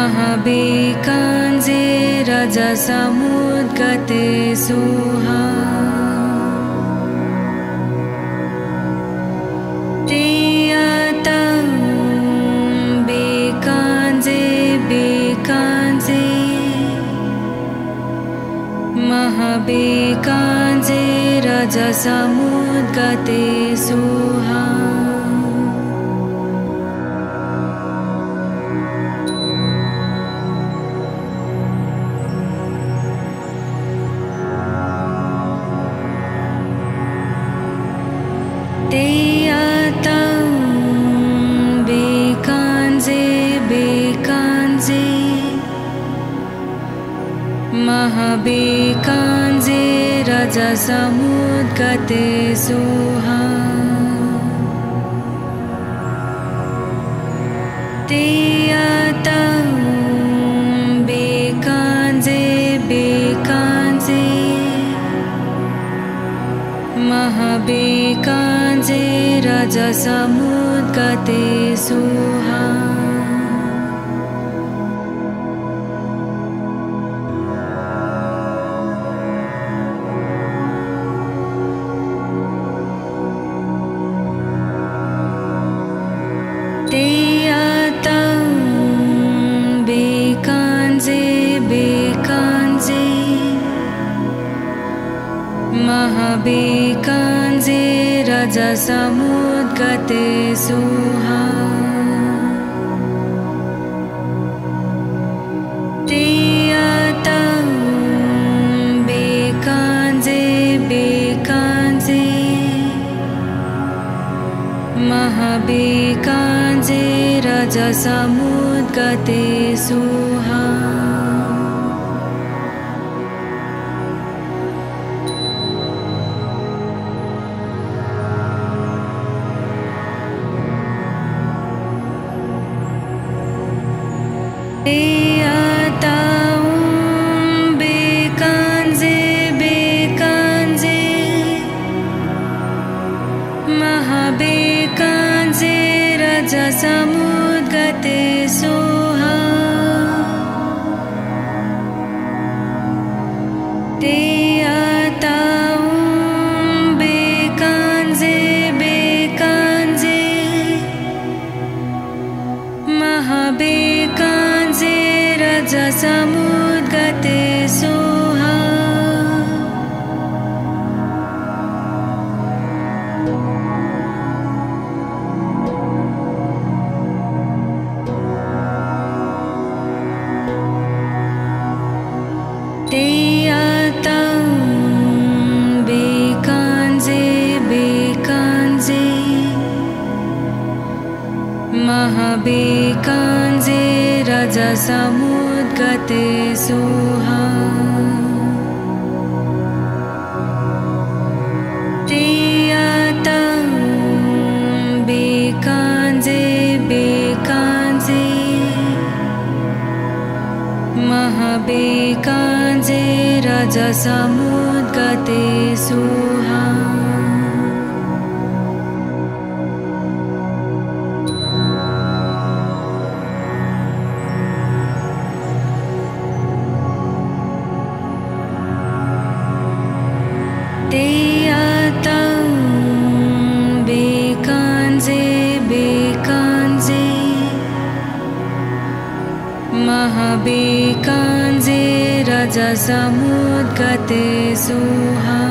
महाबेकाञ्जे रजसमुद्गते सुहा तेयतं बेकाञ्जे बेकाञ्जे महाबेकाञ्जे रजसमुद्गते सुहा तेयतं बेकाञ्जे बेकाञ्जे महाबेकाञ्जे रजसमुद्गते सुहा तेयतं बेकाञ्जे बेकाञ्जे महाबेकाञ्जे रजसमुद्गते सुहा तेयतं बेकाञ्जे बेकाञ्जे महाबेकाञ्जे रजसमुद्गते सुहा तेयतं बेकाञ्जे बेकाञ्जे महाबेकाञ्जे रजसमुद्गते सुहा तेयतं बेकाञ्जे बेकाञ्जे महाबेकाञ्जे रजसमुद्गते सुहा तेयतं बेकाञ्जे बेकाञ्जे महाबेकाञ्जे रजसमुद्गते सुहा तेयतं बेकाञ्जे बेकाञ्जे महाबेकाञ्जे रजसमुद्गते सुहा तेयतं बेकाञ्जे बेकाञ्जे महाबेकाञ्जे रजसमुद्गते सुहा तेयतं बेकाञ्जे बेकाञ्जे महाबेकाञ्जे रजसमुद्गते सुहा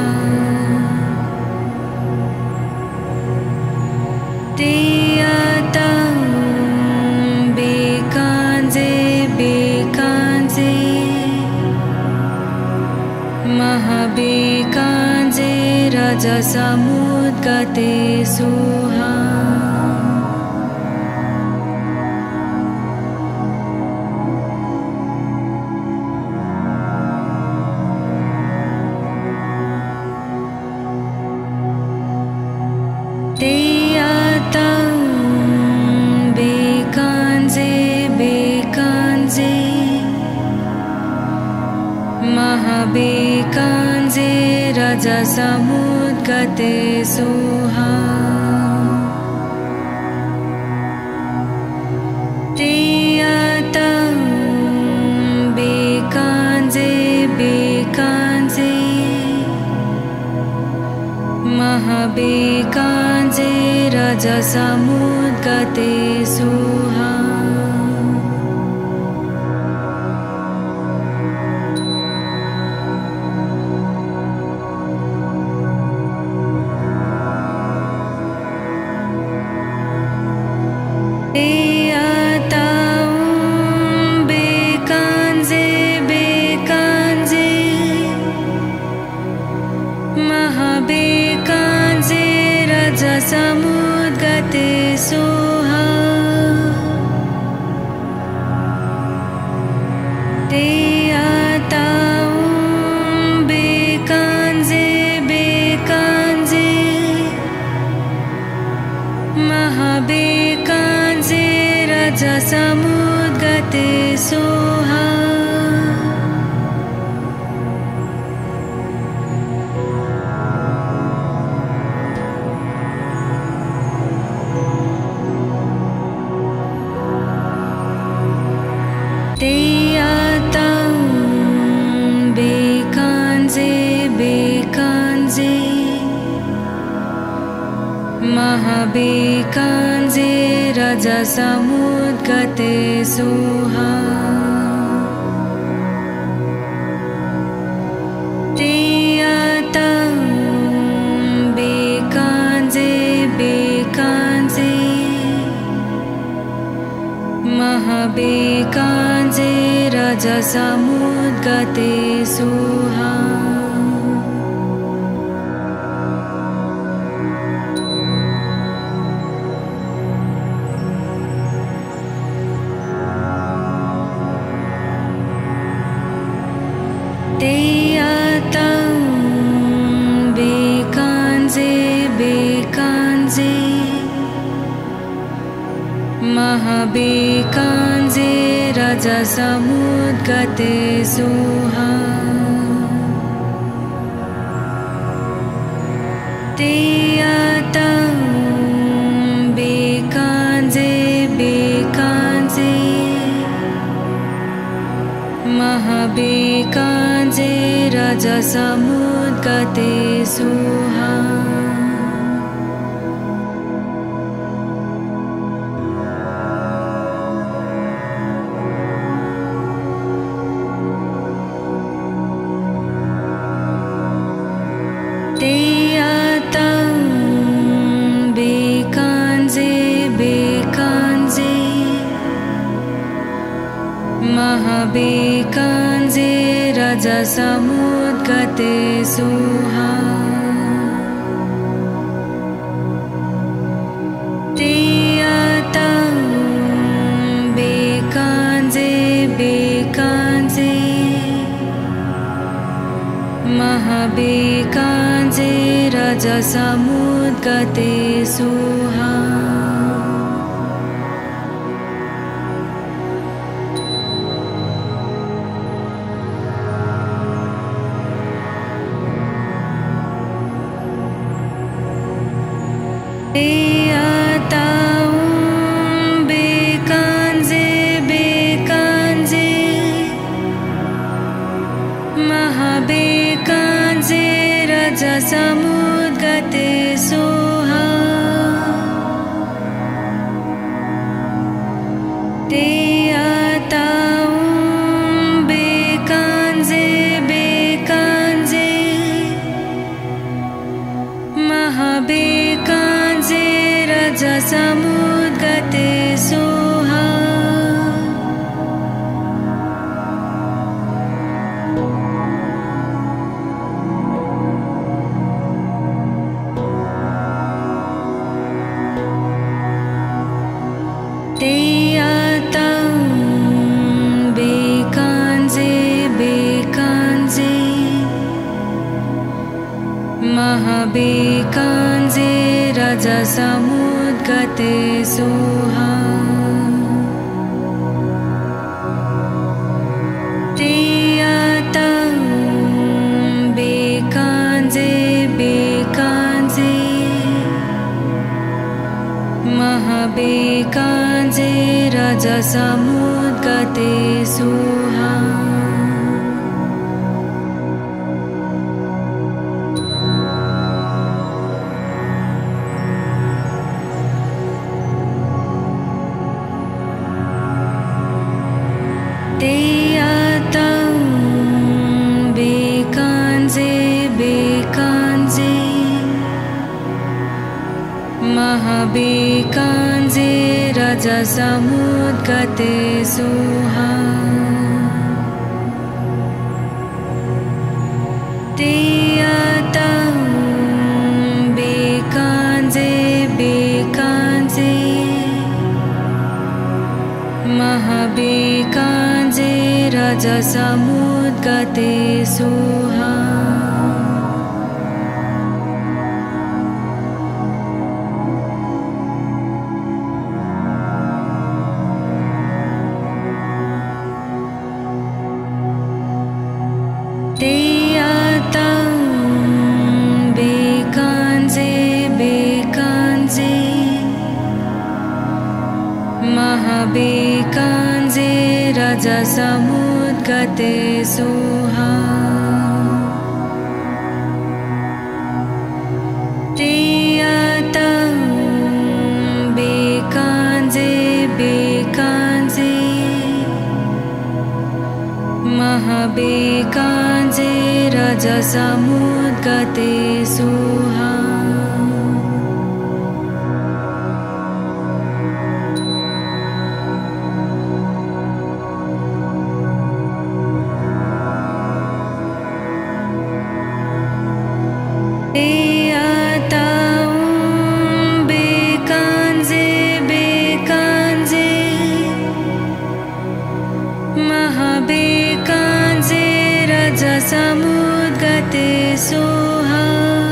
तेयतं बेकाञ्जे बेकाञ्जे महाबेकाञ्जे रजसमुद्गते सुहा तेयतं बेकाञ्जे बेकाञ्जे महाबेकाञ्जे रजसमुद्गते सुहा तेयतं रजसमुद्गते सुहा रजसमुद्गते सुहा ते आतां बेकांजे बेकांजे महाबेकांजे रजसमुद्गते सुहा ते आतां बेकांजे बेकांजे महाबेकांजे रजसमुद्गते सुहा ते आतां बेकांजे बेकांजे महाबेकांजे रजसमुद्गते सुहा ते आतां बेकांजे बेकांजे महाबेकांजे रजसमुद्गते सुहा ते आतां बेकांजे बेकांजे महाबेकांजे रजसमुद्गते सुहा ते आतां बेकांजे बेकांजे महाबेकांजे रजसमुद्गते सुहा ते आतां बेकांजे बेकांजे महाबेकांजे रजसमुद्गते सुहा ते आतां बेकांजे बेकांजे महाबेकांजे रजसमुद्गते सुहा ते आतां बेकांजे बेकांजे महाबेकांजे रजसमुद्गते सुहा ते आतां बेकांजे बेकांजे महाबेकांजे रजसमुद्गते सुहा ते आतां बेकांजे बेकांजे महाबेकांजे रजसमुद्गते सुहा महाबेकाञ्जे रजसमुद्गते सुहा तेयतं बेकाञ्जे बेकाञ्जे महाबेकाञ्जे रजसमुद्गते सुहा तेयतं बेकाञ्जे बेकाञ्जे महाबेकाञ्जे रजसमुद्गते सुहा तेयतं बेकाञ्जे बेकाञ्जे महाबेकाञ्जे रजसमुद्गते सुहा तेयतं बेकाञ्जे बेकाञ्जे महाबेकाञ्जे रजसमुद्गते सुहा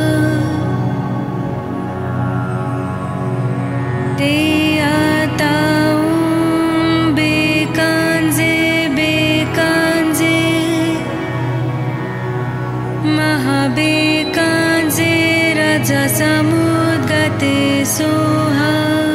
तेयतं बेकाञ्जे बेकाञ्जे महाबेकाञ्जे रजसमुद्गते सुहा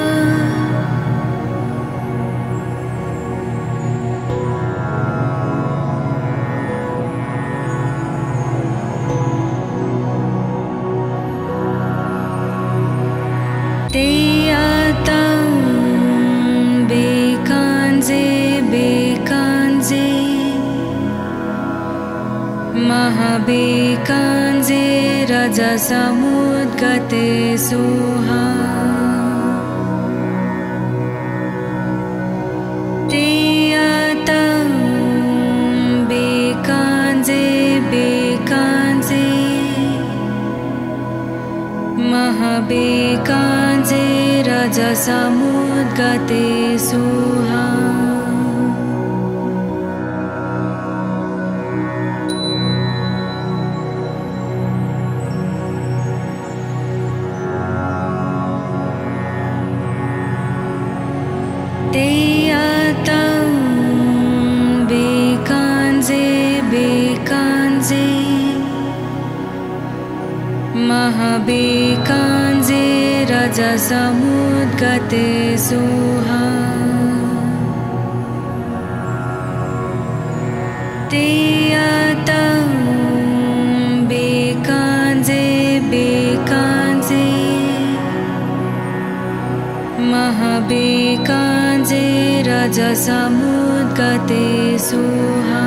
तेयतं बेकाञ्जे बेकाञ्जे महाबेकाञ्जे रजसमुद्गते सुहा तेयतं बेकाञ्जे बेकाञ्जे महाबेकाञ्जे रजसमुद्गते सुहा तेयतं बेकाञ्जे बेकाञ्जे महाबेकाञ्जे रजसमुद्गते सुहा तेयतं बेकाञ्जे बेकाञ्जे महाबेकाञ्जे रजसमुद्गते सुहा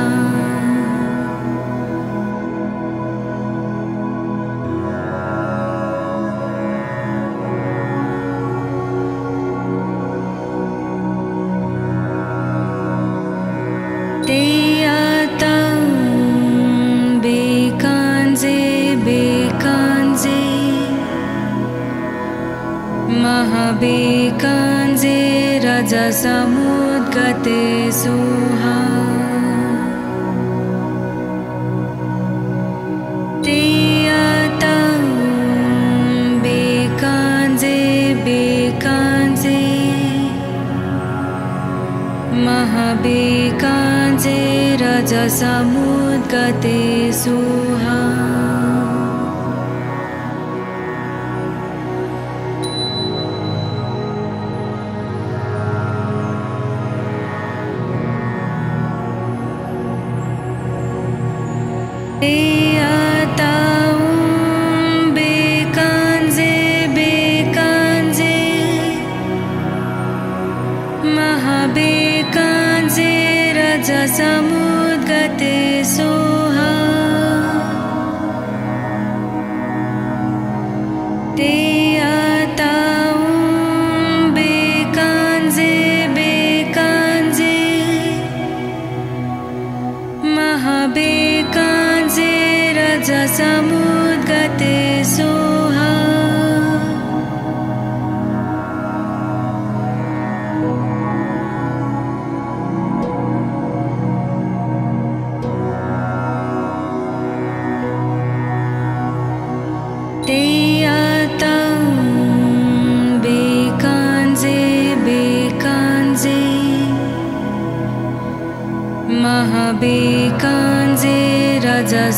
तेयतं बेकाञ्जे बेकाञ्जे महाबेकाञ्जे रजसमुद्गते सुहा तेयतं बेकाञ्जे बेकाञ्जे महाबेकाञ्जे रजसमुद्गते सुहा तेयतं बेकाञ्जे बेकाञ्जे महाबेकाञ्जे रजसमुद्गते सुहा तेयतं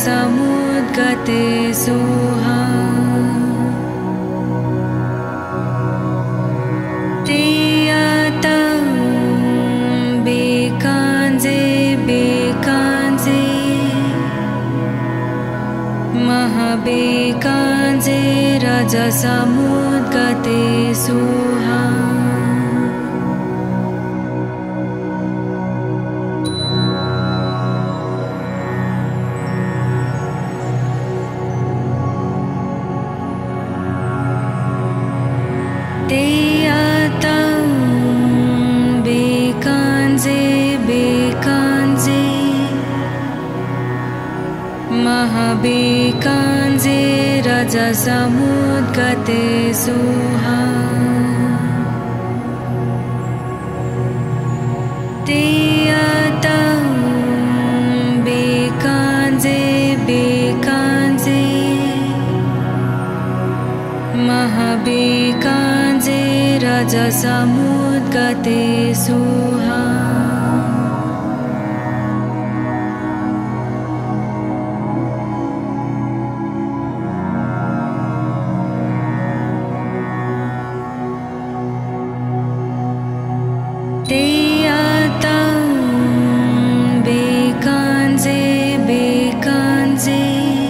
रजसमुद्गते सोहा तेयातं बेकांजे बेकांजे महाबेकांजे रजसमुद्गते सोहा तेयातं बेकांजे बेकांजे महाबेकांजे रजसमुद्गते सोहा तेयातं बेकांजे बेकांजे महाबेकांजे रजसमुद्गते सोहा तेयातं बेकांजे बेकांजे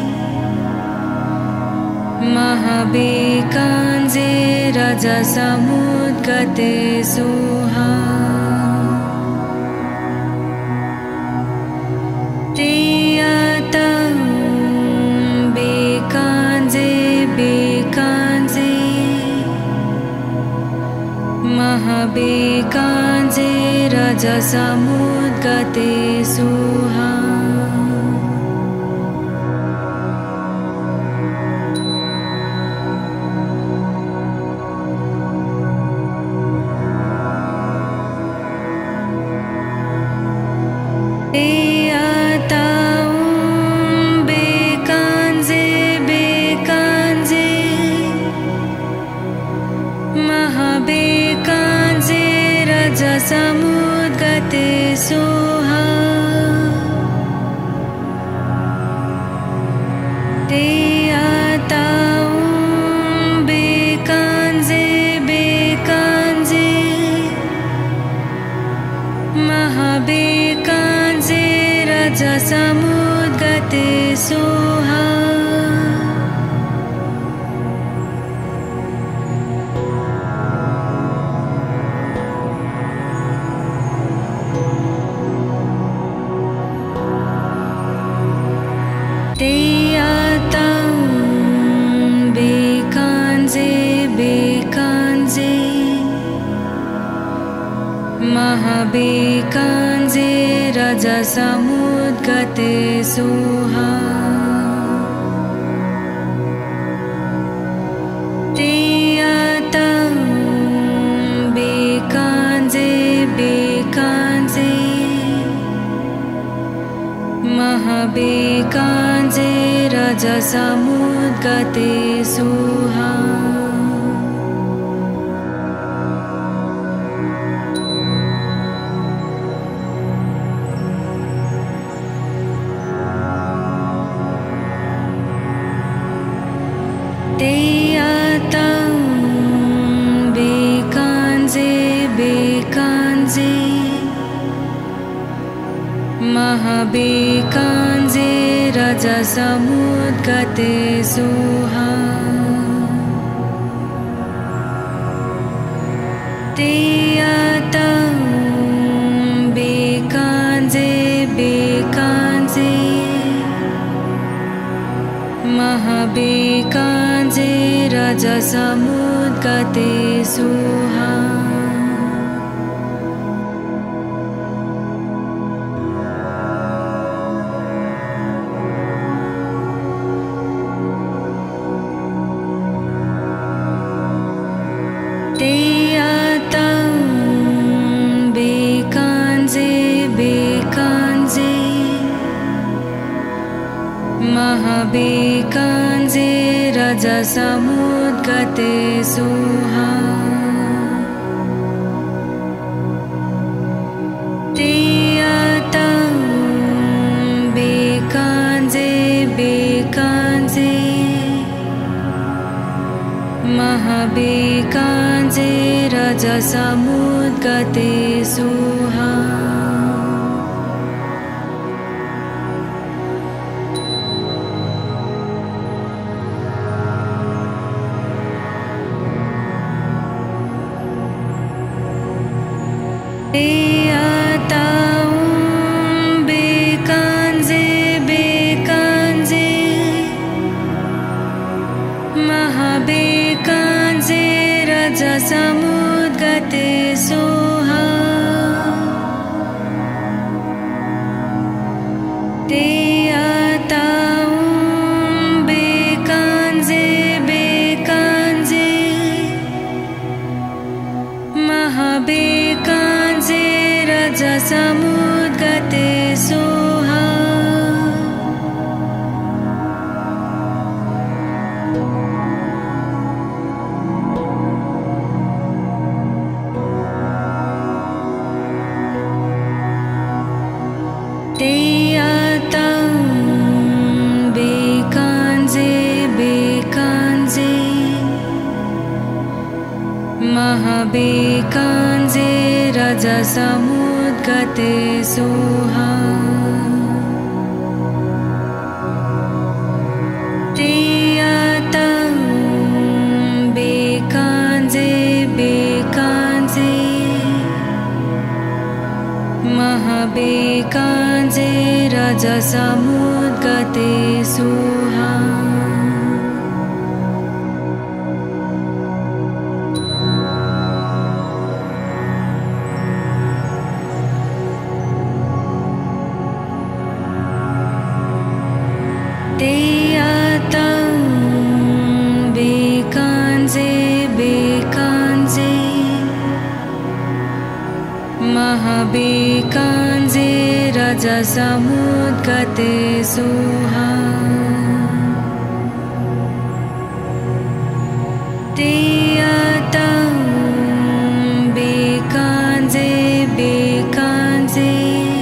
महाबेकांजे रजसमुद्गते सोहा तेयातं बेकांजे बेकांजे महाबेकांजे रजसमुद्गते सोहा तेयातं बेकांजे बेकांजे महाबेकांजे रजसमुद्गते सोहा तेयातं बेकांजे बेकांजे महाबेकांजे रजसमुद्गते सोहा तेयातं बेकांजे बेकांजे महाबेकांजे रजसमुद्गते सोहा तेयातं बेकांजे बेकांजे महाबेकांजे रजसमुद्गते सोहा तेयातं बेकांजे बेकांजे महाबेकांजे रजसमुद्गते सोहा तेयातं बेकांजे बेकांजे महाबेकांजे रजसमुद्गते सोहा तेयातं बेकांजे बेकांजे महाबेकांजे रजसमुद्गते सोहा तेयातं बेकांजे समुद्गते सुहा समुद्गते सोहा ते आताऊं बेकांजे बेकांजे महाबेकांजे राजा समुद्गते सोहा महाबेकांजे राजा समुद्गते सोहा ते आताऊं बेकांजे बेकांजे महाबेकांजे राजा समुद्गते सोहा महाबेकांजे राजा समुद्गते सोहा ते आताऊं बेकांजे बेकांजे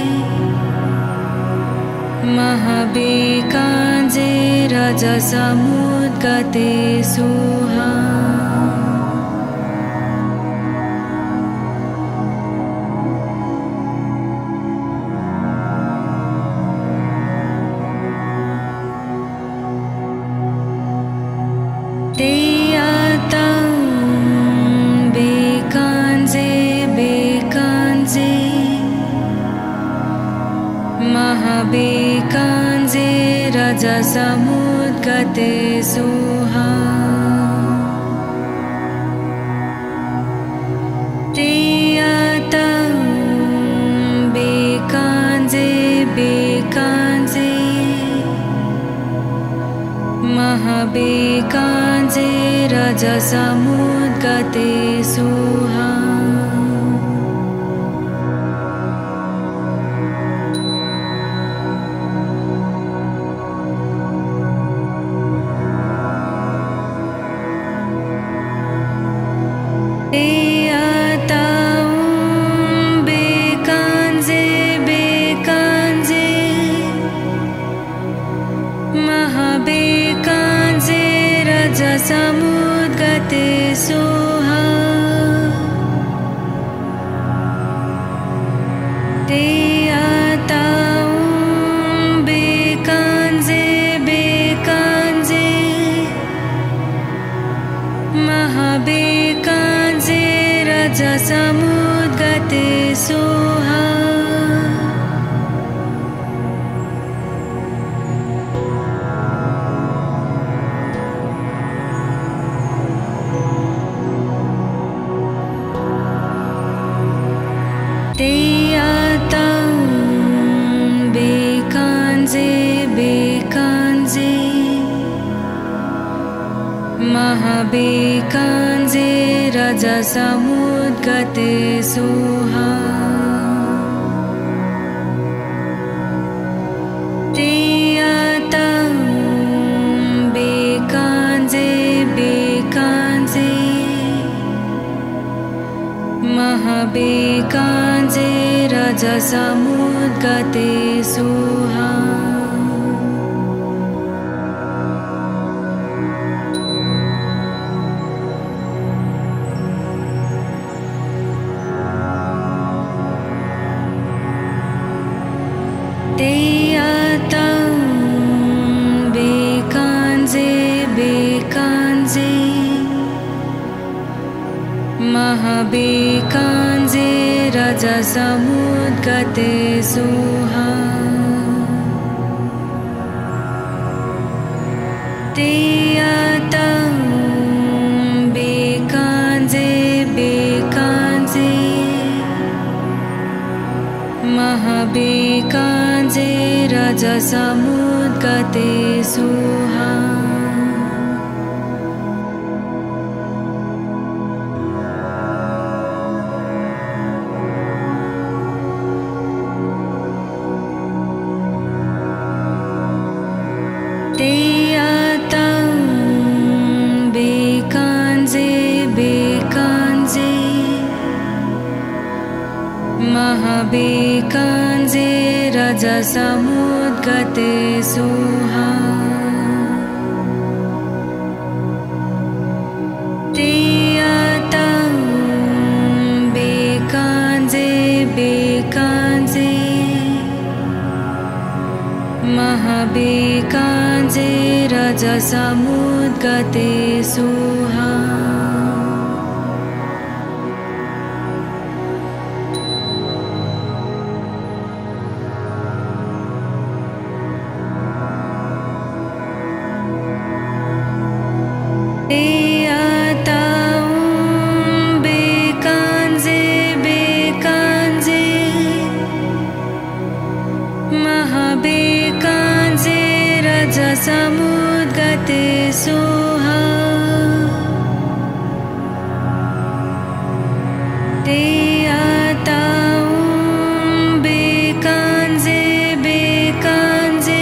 महाबेकांजे राजा समुद्गते सोहा ते आताऊं बेकांजे बेकांजे महाबेकांजे राजा समुद्गते सोहा ते आताऊं बेकांजे बेकांजे महाबेकांजे राजा समुद्गते सोहा ते आताऊं बेकांजे बेकांजे महाबेकांजे राजा समुद्गते सोहा ते आताऊं बेकांजे बेकांजे महाबेकांजे राजा समुद्गते सोहा ते आताऊं बेकांजे बेकांजे महाबेकांजे राजा समुद्गते सोहा ते आताऊं बेकांजे बेकांजे महाबेकांजे राजा समुद्गते सोहा महाबेकाञ्जे रजसमुद्गते सुहा तेयतं बेकाञ्जे बेकाञ्जे महाबेकाञ्जे रजसमुद्गते सुहा तेयतं बेकाञ्जे बेकाञ्जे महाबेकाञ्जे रजसमुद्गते सुहा तेयतं बेकाञ्जे बेकाञ्जे महाबेकाञ्जे रजसमुद्गते सुहा तेयतं बेकाञ्जे बेकाञ्जे महाबेकाञ्जे रजसमुद्गते सुहा तेयतं बेकाञ्जे बेकाञ्जे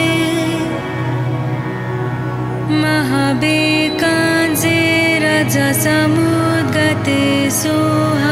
महाबेकाञ्जे रजसमुद्गते सुहा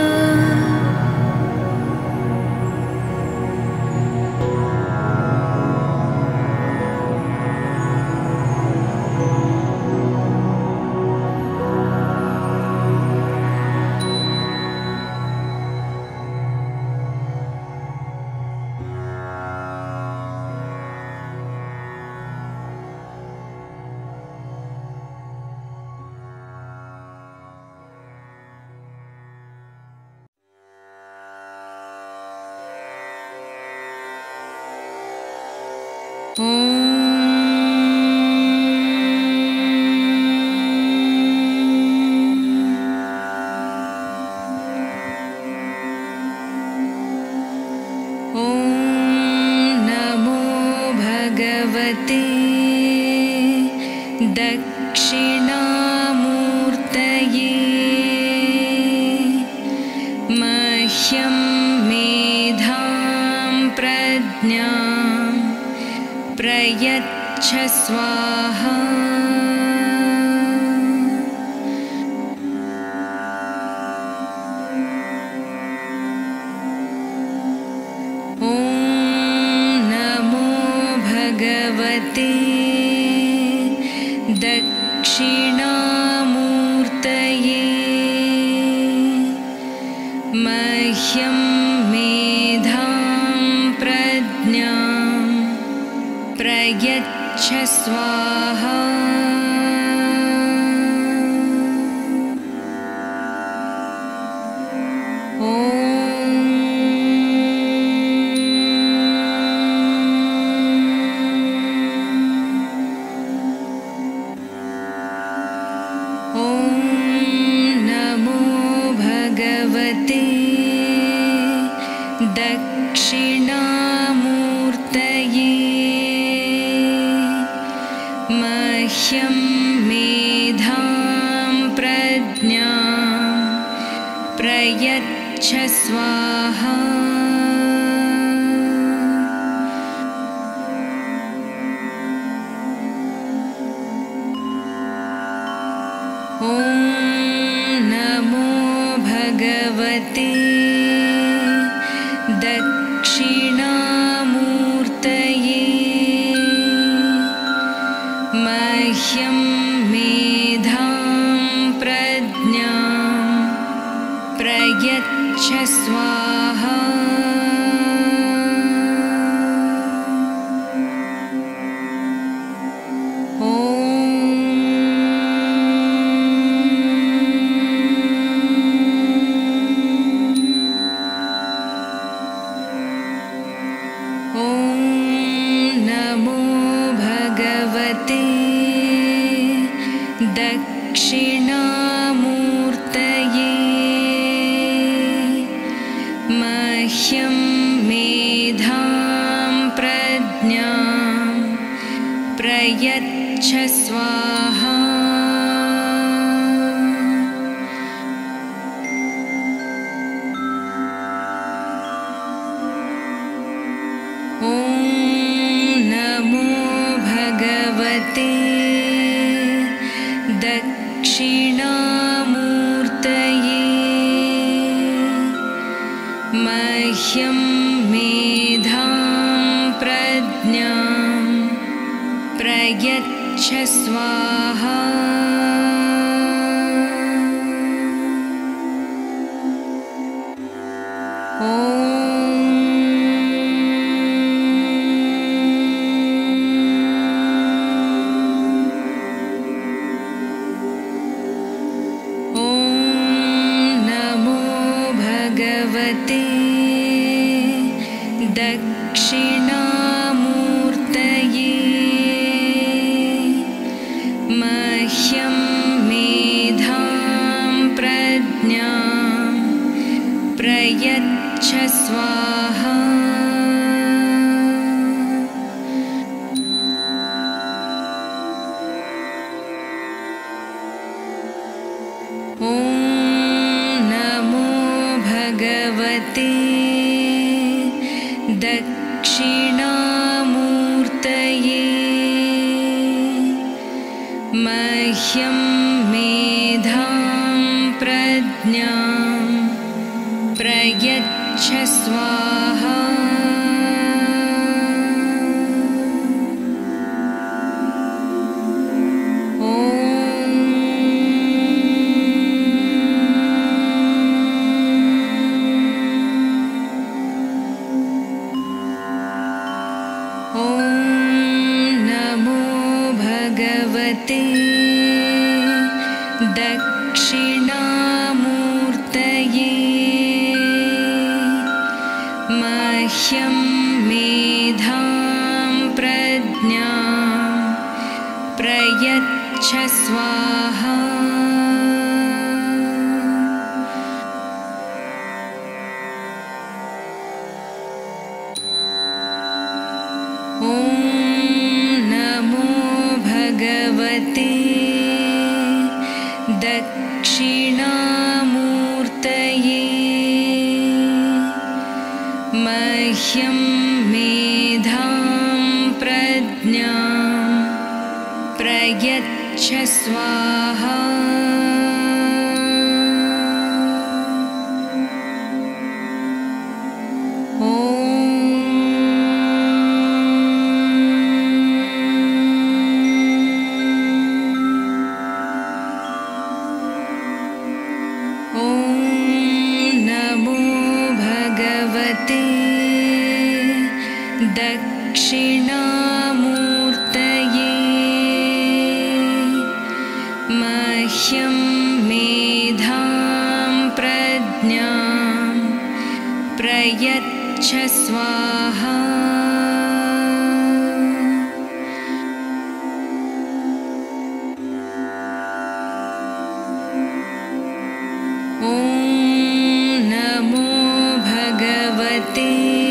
नमो भगवते दक्षिणामूर्तये मह्यं मेधां प्रज्ञां प्रयच्छ स्वाहा भगवते दक्षिणामूर्तये मह्यं मेधां प्रज्ञां प्रयच्छ स्वाहा भगवते दक्षिणामूर्तये मह्यं मेधां प्रज्ञां प्रयच्छ स्वाहा भगवते दक्षिणामूर्तये मह्यं मेधां प्रज्ञां प्रयच्छ स्वाहा मह्यं मेधां प्रज्ञां प्रयच्छ स्वाहा। ॐ नमो भगवते दक्षिणामूर्तये। मह्यं मेधां प्रज्ञां प्रयच्छ स्वाहा। दक्षिणामूर्तये। मह्यं मेधां प्रज्ञां प्रयच्छ स्वाहा। ॐ नमो भगवते दक्षिणामूर्तये। मह्यं मेधां प्रज्ञां प्रयच्छ स्वाहा। दक्षिणामूर्तये। मह्यं मेधां प्रज्ञां प्रयच्छ स्वाहा। ॐ नमो भगवते दक्षिणामूर्तये। मह्यं मेधां प्रज्ञां प्रयच्छ स्वाहा। दक्षिणामूर्तये। मह्यं मेधां प्रज्ञां प्रयच्छ स्वाहा। ॐ नमो भगवते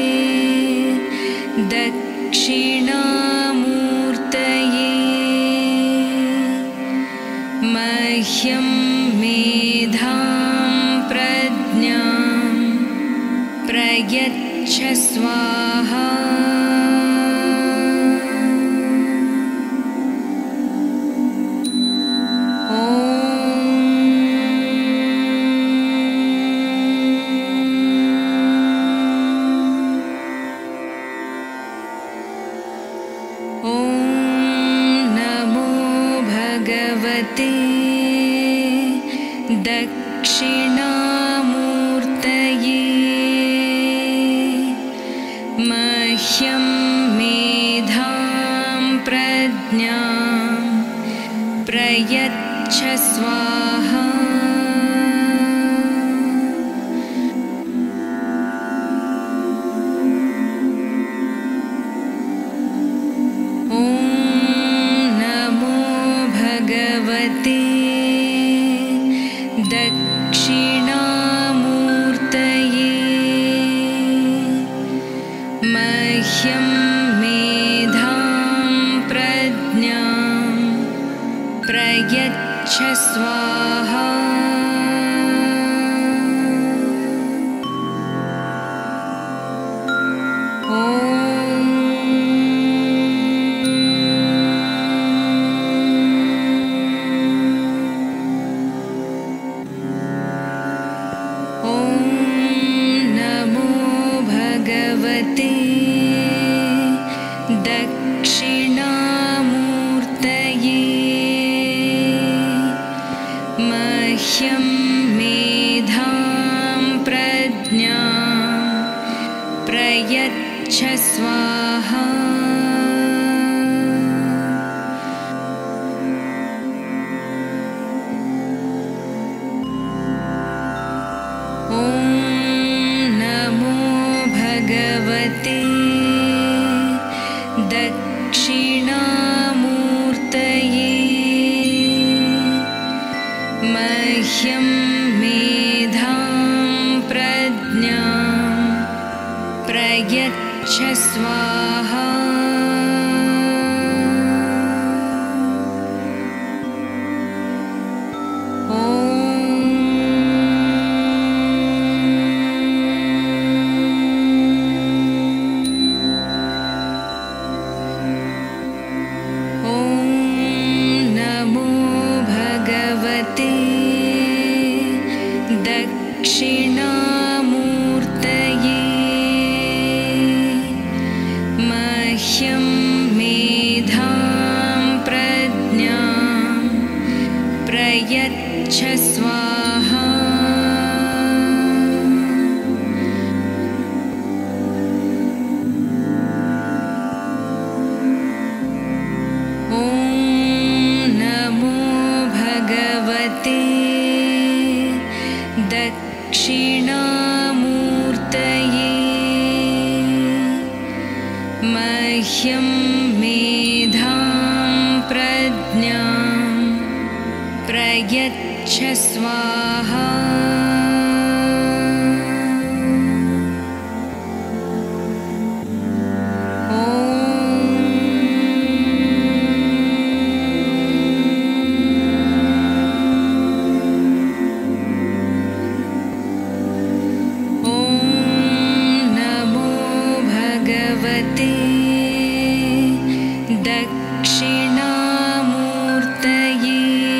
दक्षिणामूर्तये। मह्यं मेधां प्रज्ञां प्रयच्छ स्वाहा। दक्षिणामूर्तये। मह्यं मेधां प्रज्ञां प्रयच्छ स्वाहा। दक्षिणामूर्तये। प्रयच्छ स्वाहा भगवते दक्षिणामूर्तये मह्यं मेधां प्रज्ञां प्रयच्छ स्वाहा दक्षिणामूर्तये मह्यं मेधां प्रज्ञां प्रयच्छ स्वाहा ॐ नमो भगवते दक्षिणामूर्तये मह्यं मेधां प्रज्ञां प्रयच्छ स्वाहा दक्षिणामूर्तये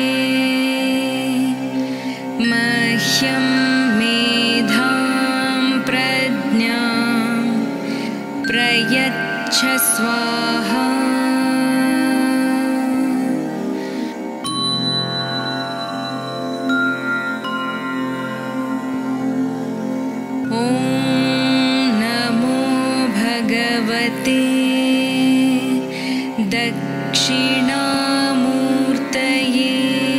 मह्यं मेधां प्रज्ञां प्रयच्छ स्वाहा ॐ नमो भगवते दक्षिणामूर्तये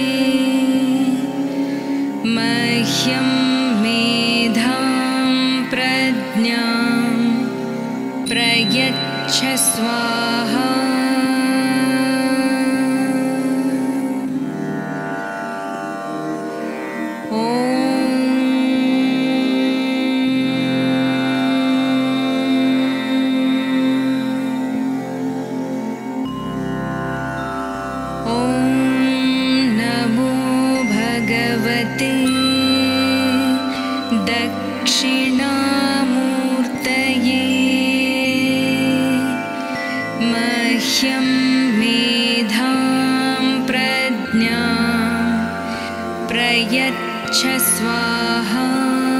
मह्यं मेधां प्रज्ञां प्रयच्छ स्वाहा दक्षिणामूर्तये मह्यं मेधां प्रज्ञां प्रयच्छ स्वाहा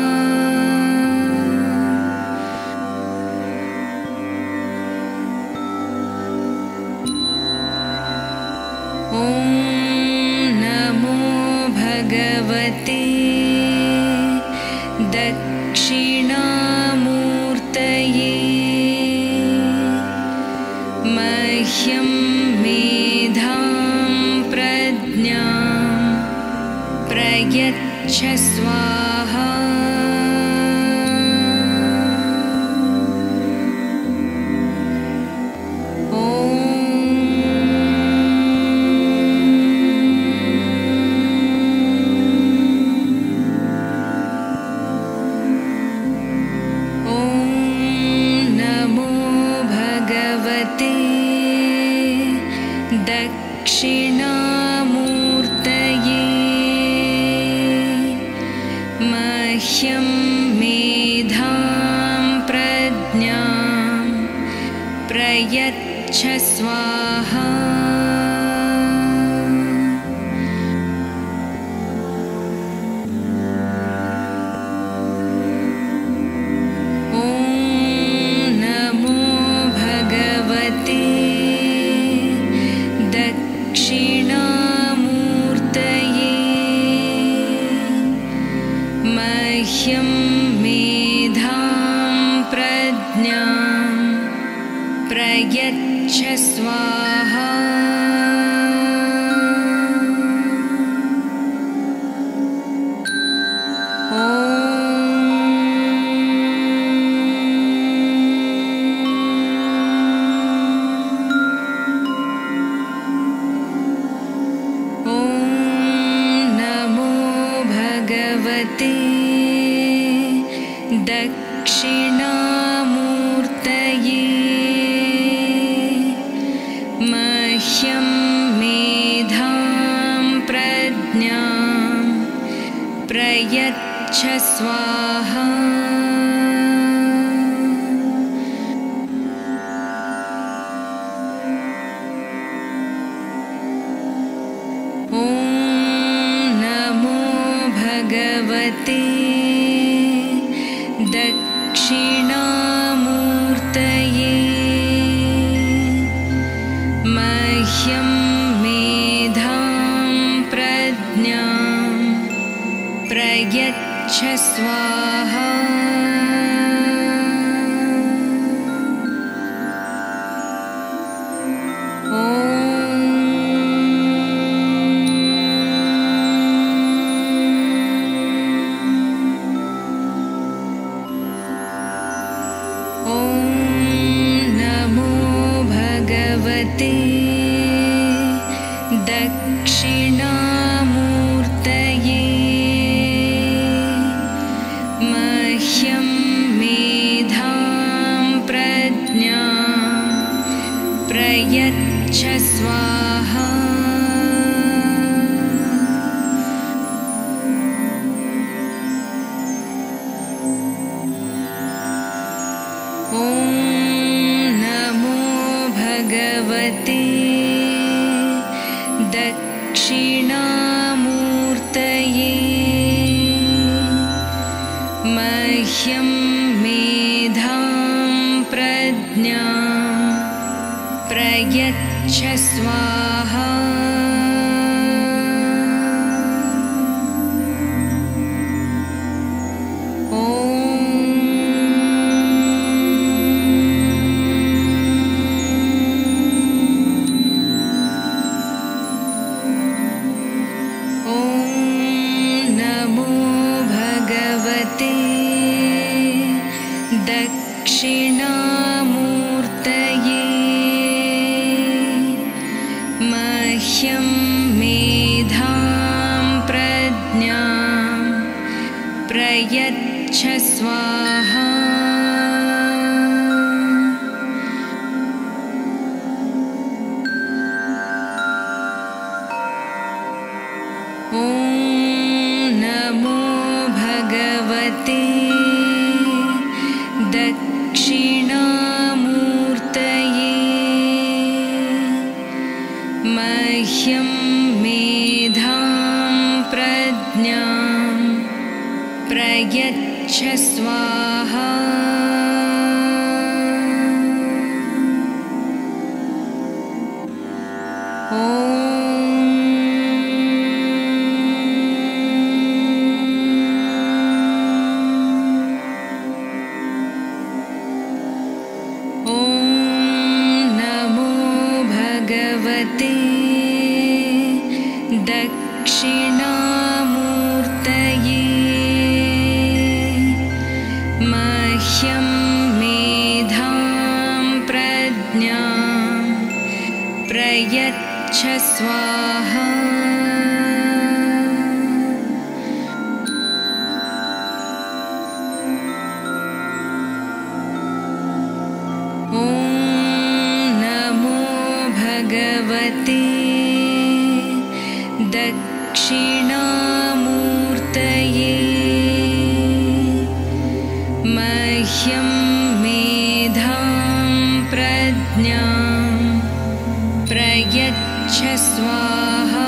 ॐ नमो भगवते दक्षिणामूर्तये मह्यं मेधां प्रज्ञां प्रयच्छ स्वाहा दक्षिणामूर्तये मह्यं मेधां प्रज्ञां प्रयच्छ स्वाहा मह्यं मेधां प्रज्ञां प्रयच्छ स्वाहा दक्षिणामूर्तये मह्यं मेधां प्रज्ञां प्रयच्छ स्वाहा दक्षिणामूर्तये मह्यं मेधां प्रज्ञां प्रयच्छ स्वाहा दक्षिणामूर्तये मह्यं मेधां प्रज्ञां प्रयच्छ स्वाहा दक्षिणामूर्तये मह्यं मेधां प्रज्ञां प्रयच्छ स्वाहा दक्षिणामूर्तये मह्यं मेधां प्रज्ञां प्रयच्छ स्वाहा ॐ नमो भगवते दक्षिणामूर्तये मह्यं मेधां प्रज्ञां प्रयच्छ स्वाहा दक्षिणामूर्तये मह्यं मेधां प्रज्ञां प्रयच्छ स्वाहा ॐ नमो भगवते दक्षिणामूर्तये मह्यं मेधां प्रज्ञां प्रयच्छ स्वाहा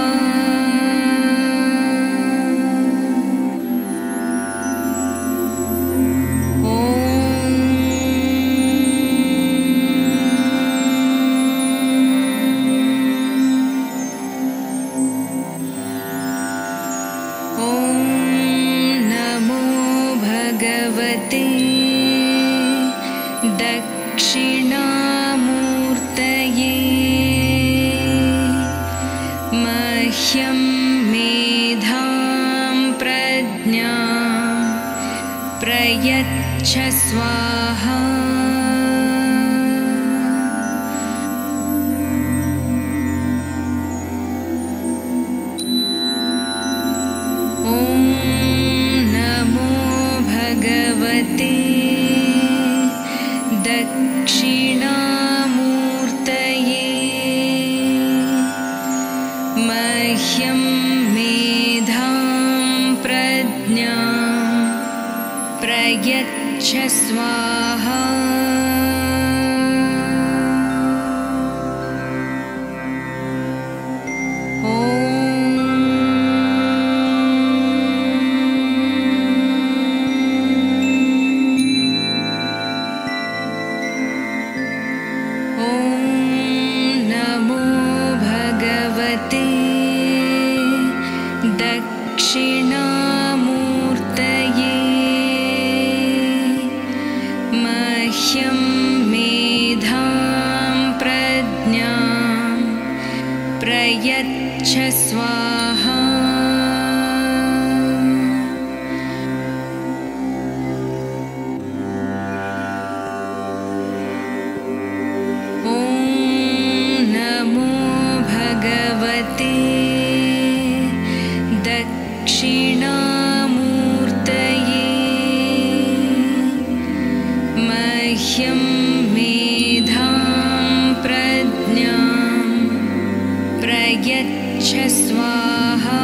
दक्षिणामूर्तये प्रयच्छ स्वाहा दक्षिणामूर्तये मह्यं मेधां प्रज्ञां प्रयच्छ स्वाहा दक्षिणामूर्तये मह्यं मेधां प्रज्ञां प्रयच्छ स्वाहा दक्षिणामूर्तये मह्यं मेधां प्रज्ञां प्रयच्छ स्वाहा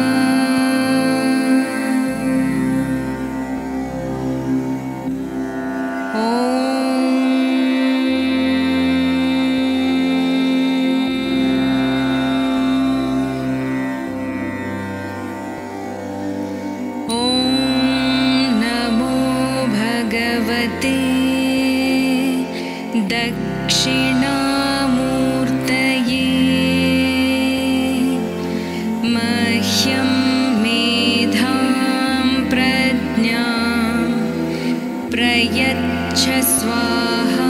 दक्षिणामूर्तये मह्यं मेधां प्रज्ञां प्रयच्छ स्वाहा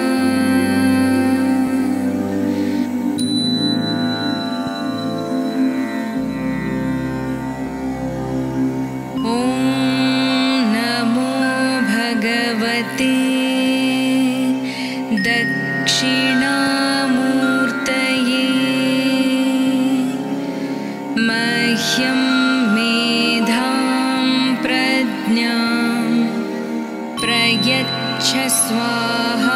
दक्षिणामूर्तये मह्यं मेधां प्रज्ञां प्रयच्छ स्वाहा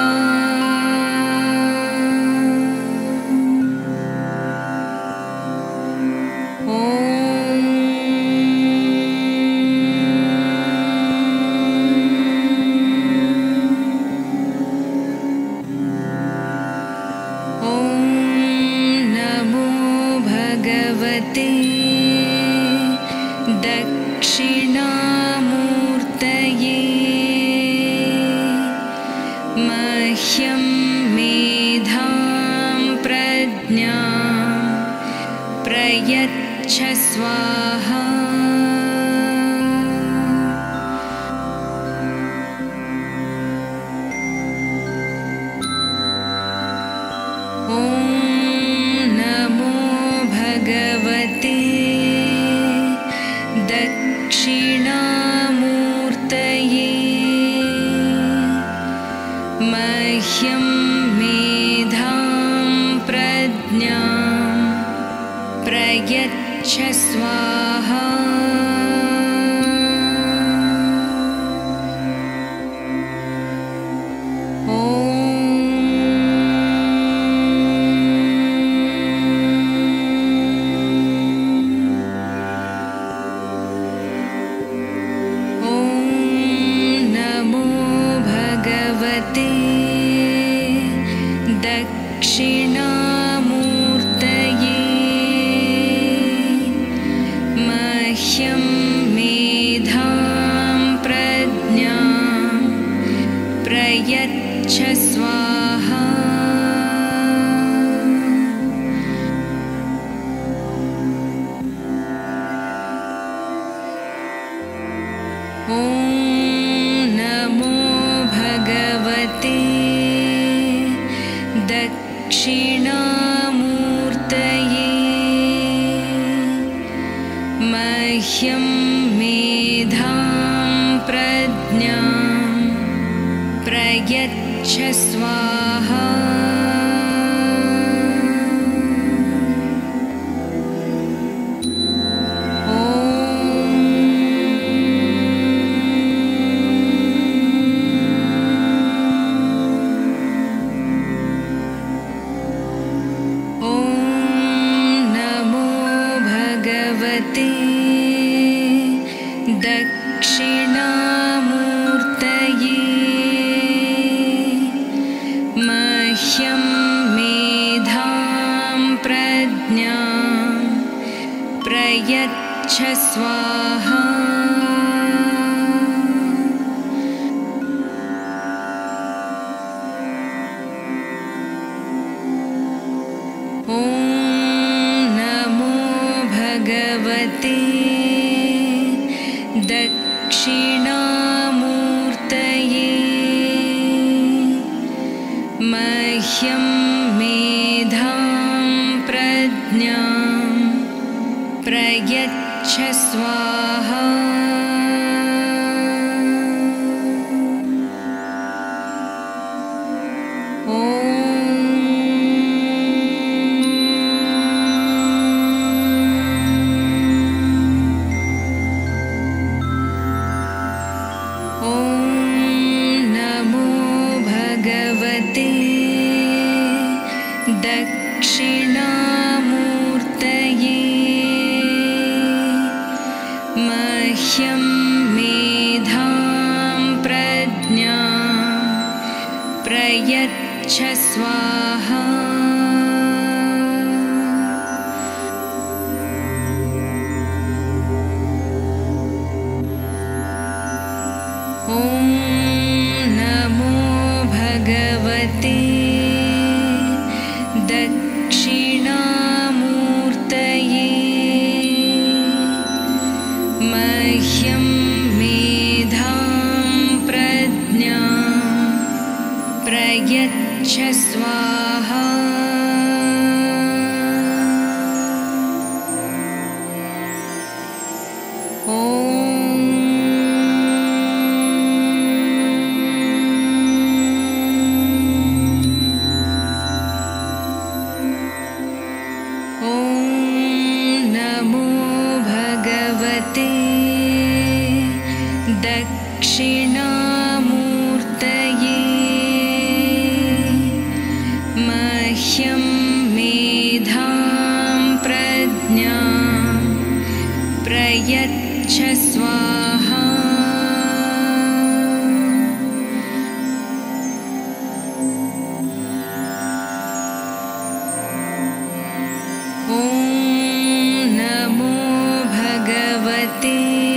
दक्षिणामूर्तये मह्यं मेधां प्रज्ञां प्रयच्छ स्वाहा दक्षिणामूर्तये मह्यं मेधां प्रज्ञां प्रयच्छ स्वाहा दक्षिणामूर्तये मह्यं मेधां प्रज्ञां प्रयच्छ स्वाहा दक्षिणामूर्तये मह्यं मेधां प्रज्ञां प्रयच्छ स्वाहा दक्षिणामूर्तये मह्यं मेधां प्रज्ञां प्रयच्छ स्वाहा ॐ नमो भगवते दक्षिणामूर्तये मह्यं मेधां प्रज्ञां प्रयच्छ स्वाहा दक्षिणामूर्तये मह्यं मेधां प्रज्ञां प्रयच्छ स्वाहा ॐ नमो भगवते दक्षिणामूर्तये मह्यं मेधां प्रज्ञां प्रयच्छ स्वाहा दक्षिणामूर्तये मह्यं मेधां प्रज्ञां प्रयच्छ स्वाहा ॐ नमो भगवते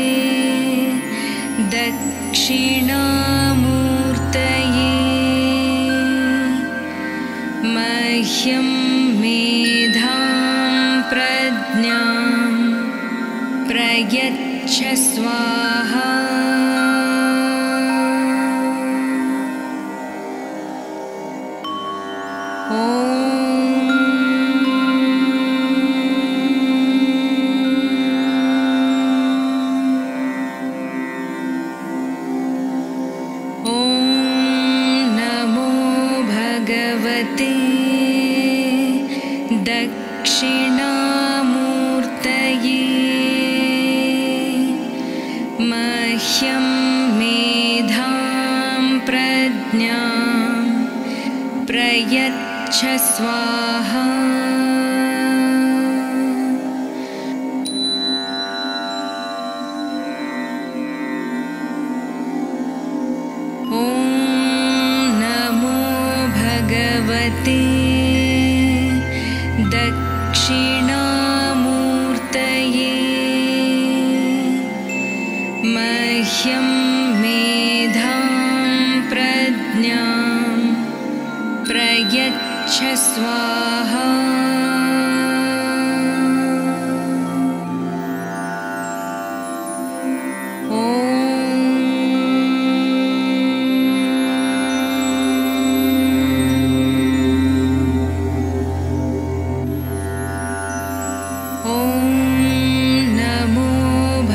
दक्षिणामूर्तये मह्यं मेधां प्रज्ञां प्रयच्छ स्वाहा दक्षिणामूर्तये मह्यं मेधां प्रज्ञां प्रयच्छ स्वाहा ॐ नमो भगवते दक्षिणामूर्तये मह्यं मेधां प्रज्ञां प्रयच्छ स्वाहा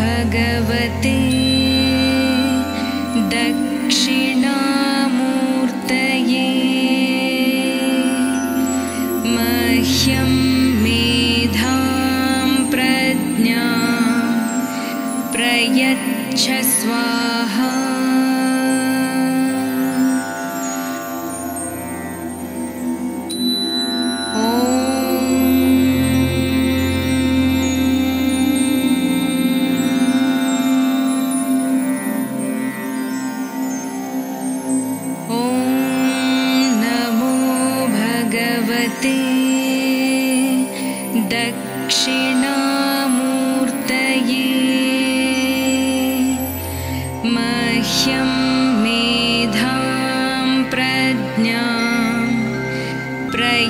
दक्षिणामूर्तये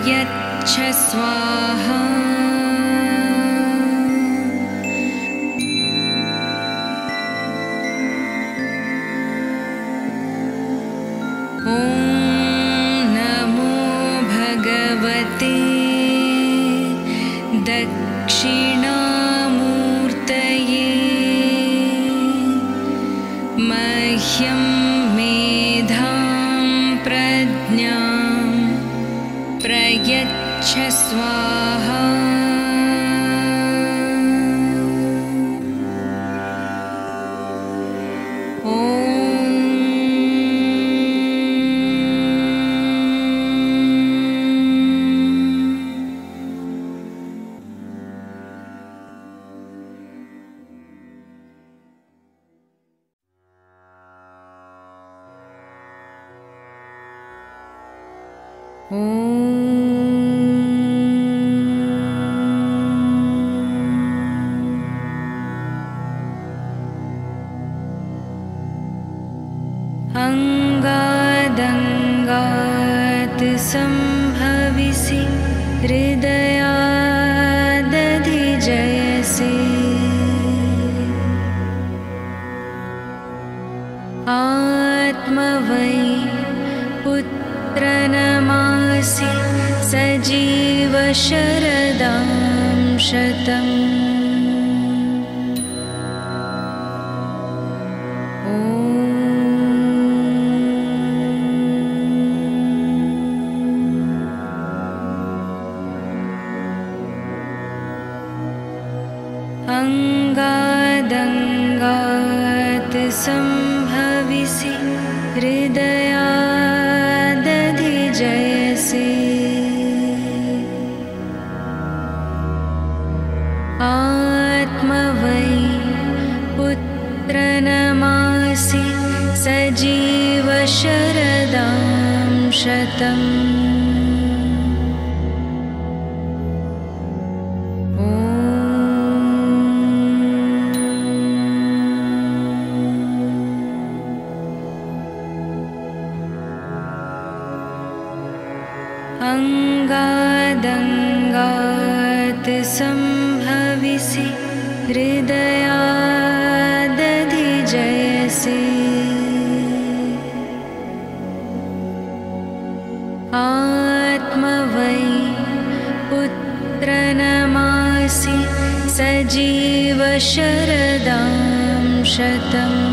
प्रयच्छ स्वाहा ॐ नमो भगवते दक्षिणामूर्तये मह्यं मेधां प्रज्ञां प्रयच्छ स्वाहा अंगादंगात् संभविसि हृदयादधिजयसे आत्मवै पुत्रनमासि सजीव शरदां शतम् अंगादंगात् संभविसि हृदयादधिजयसे आत्मवै पुत्रनमासि सजीव शरदां शतम् अंगादंगात् संभविसि हृदयादधिजयसे आत्मवै पुत्रनमासि सजीव शरदां शतम्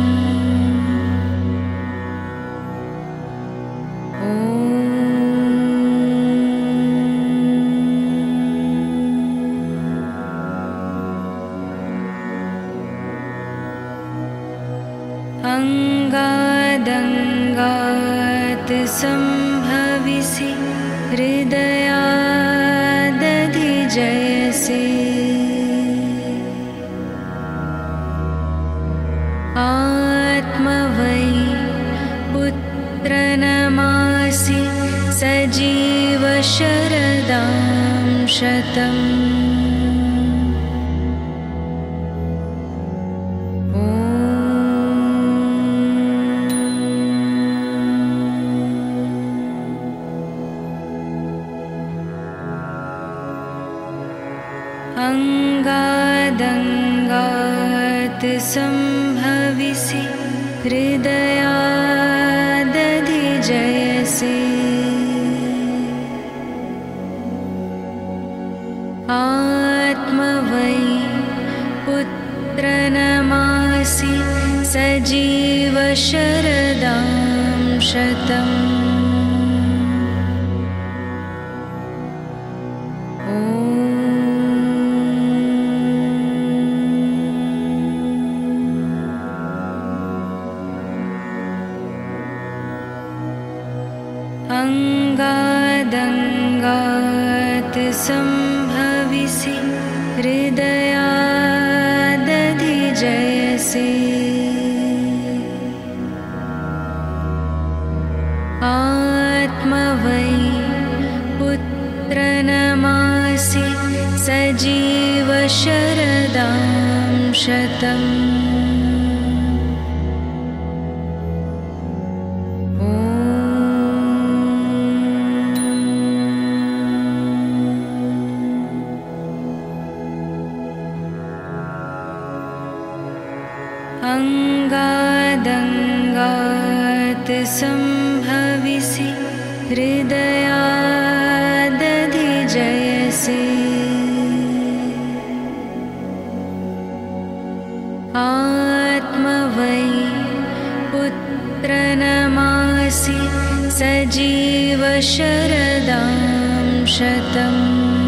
अंगादंगात् संभविसि हृदयादधिजयसे आत्मवै पुत्रनमासि सजीव शरदां शतम् अंगादंगात् संभविसि हृदयादधिजयसे आत्मवै पुत्रनमासि सजीव शरदां शतम् अंगादंगात् संभविसि हृदयादधिजयसे आत्मवै पुत्रनमासि सजीव शरदां शतम् सम्भविसि हृदयादधिजयसि आत्मवै पुत्रनमासि सजीव शरदां शतम्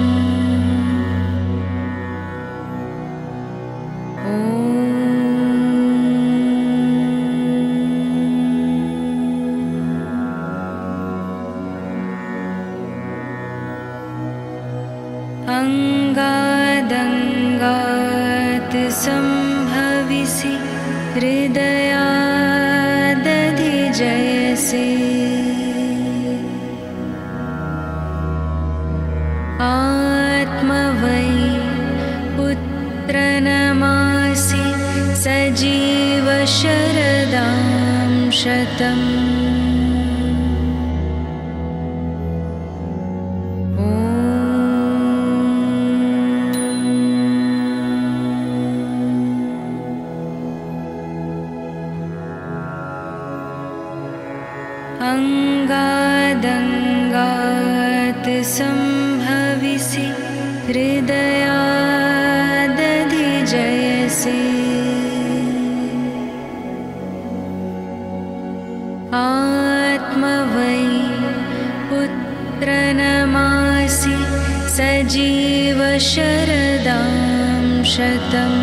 अङ्गादङ्गात् सम्भविसि हृदयादधिजयसि आत्मवै पुत्रनमासि सजीव शरदां शतम् अङ्गादङ्गात् सम्भविसि हृदयादधिजयसि आत्मवै पुत्रनमासि सजीव शरदां शतम्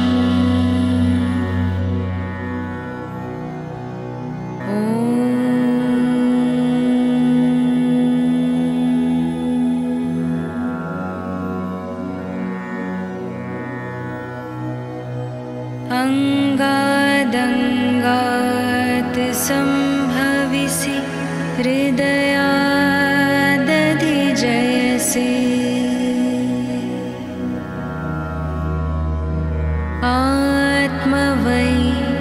अङ्गादङ्गात् सम्भविसि हृदयादधिजयसि आत्मवै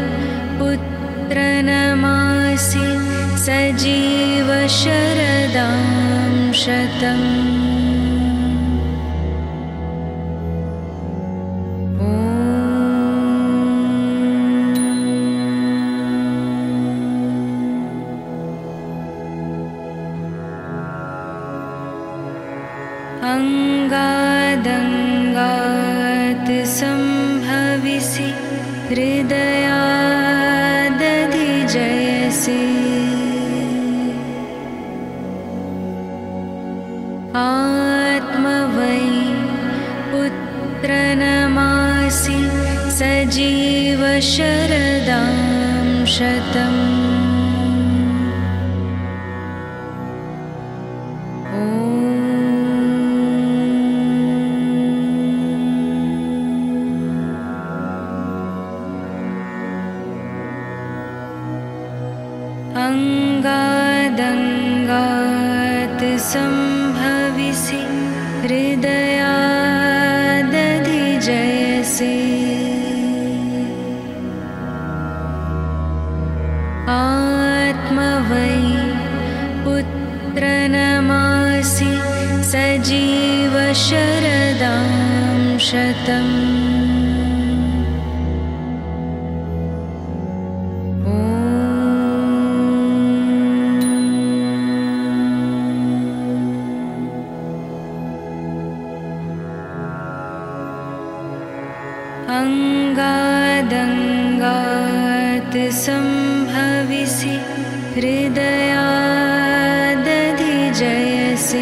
पुत्रनमासि सजीव शरदां शतम् अङ्गादङ्गात् सम्भविसि हृदयादधिजयसि आत्मवै पुत्रनमासि सजीव शरदां शतम् अङ्गादङ्गात् सम्भविसि हृदयादधिजयसि आत्मवै पुत्रनमासि सजीव शरदां शतम् अङ्गादङ्गात् सम्भविसि हृदयादधिजयसि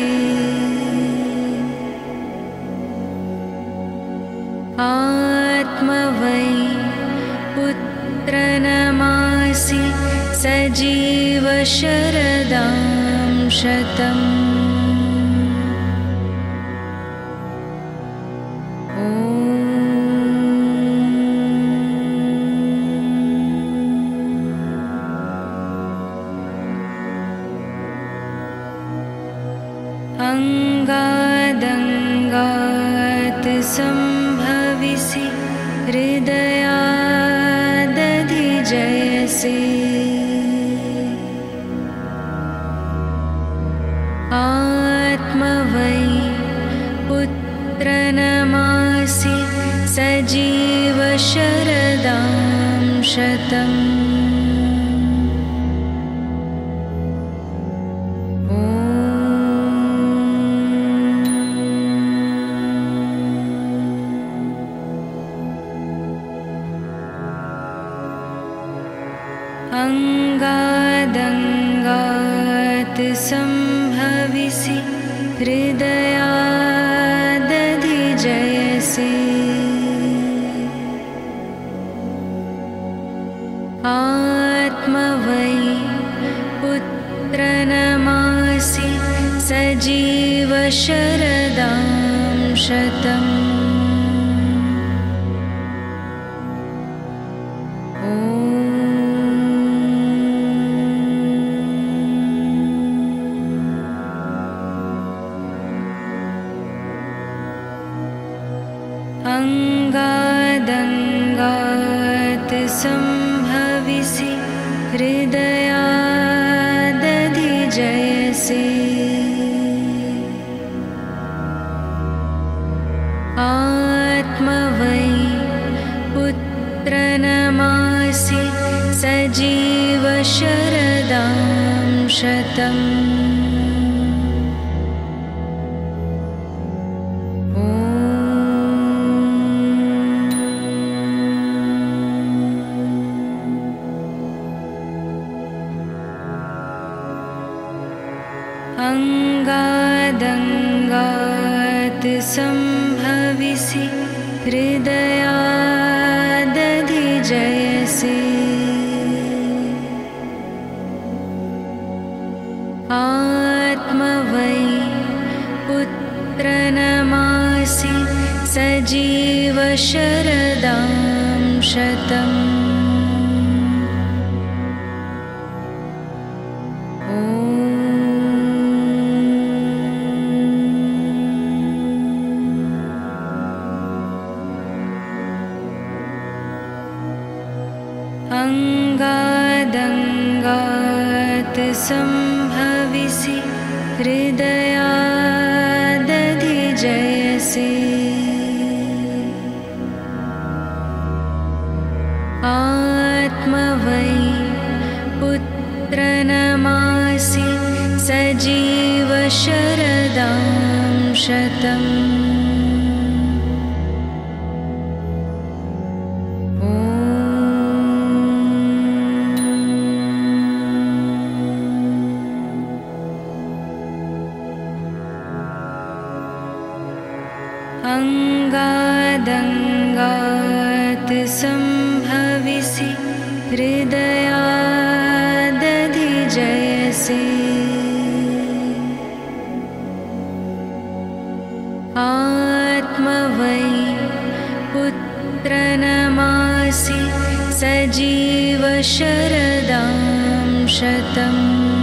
आत्मवै पुत्रनमासि सजीव शरदां शतम् अङ्गादङ्गात् सम्भविसि हृदयादधिजयसि आत्मवै पुत्रनमासि सजीव शरदां शतम् सम्भविसि हृदयादधिजयसि आत्मवै पुत्रनमासि सजीव शरदां शतम् अङ्गादङ्गात् सम्भविसि हृदयादधिजयसि आत्मवै पुत्रनमासि सजीव शरदां शतम् अङ्गादङ्गात् सम्भविसि हृदयादधिजयसि आत्मवै पुत्रनमासि सजीव शरदां शतम् अङ्गादङ्गात् सम्भविसि हृदयादधिजयसि आत्मवै पुत्रनमासि सजीव शरदां शतम् अङ्गादङ्गात् सम्भविसि हृदयादधिजयसि आत्मवै पुत्रनमासि सजीव शरदां शतम्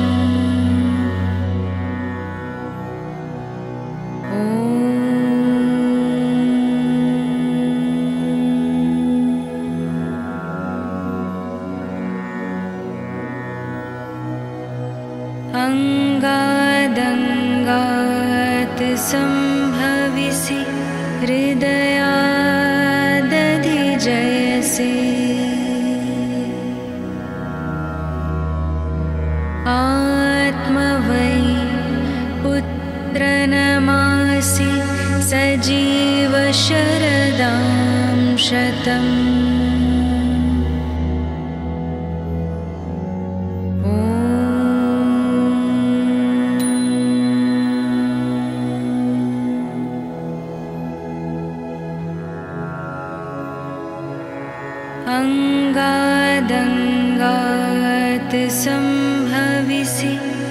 अङ्गादङ्गात् सम्भविसि हृदयादधिजयसि आत्मवै पुत्रनमासि सजीव शरदां शतम् अङ्गादङ्गात् सम्भविसि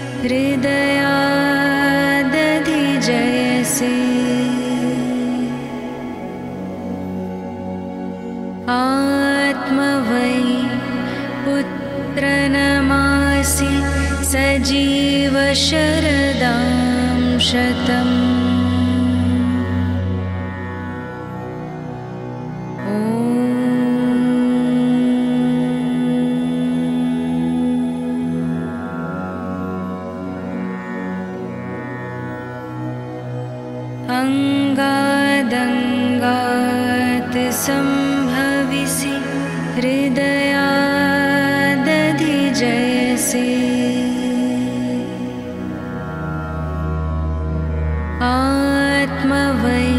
हृदयादधिजयसि आत्मवै पुत्रनमासि सजीव शरदां शतम् अङ्गादङ्गात् सम्भविसि हृदयादधिजयसि आत्मवै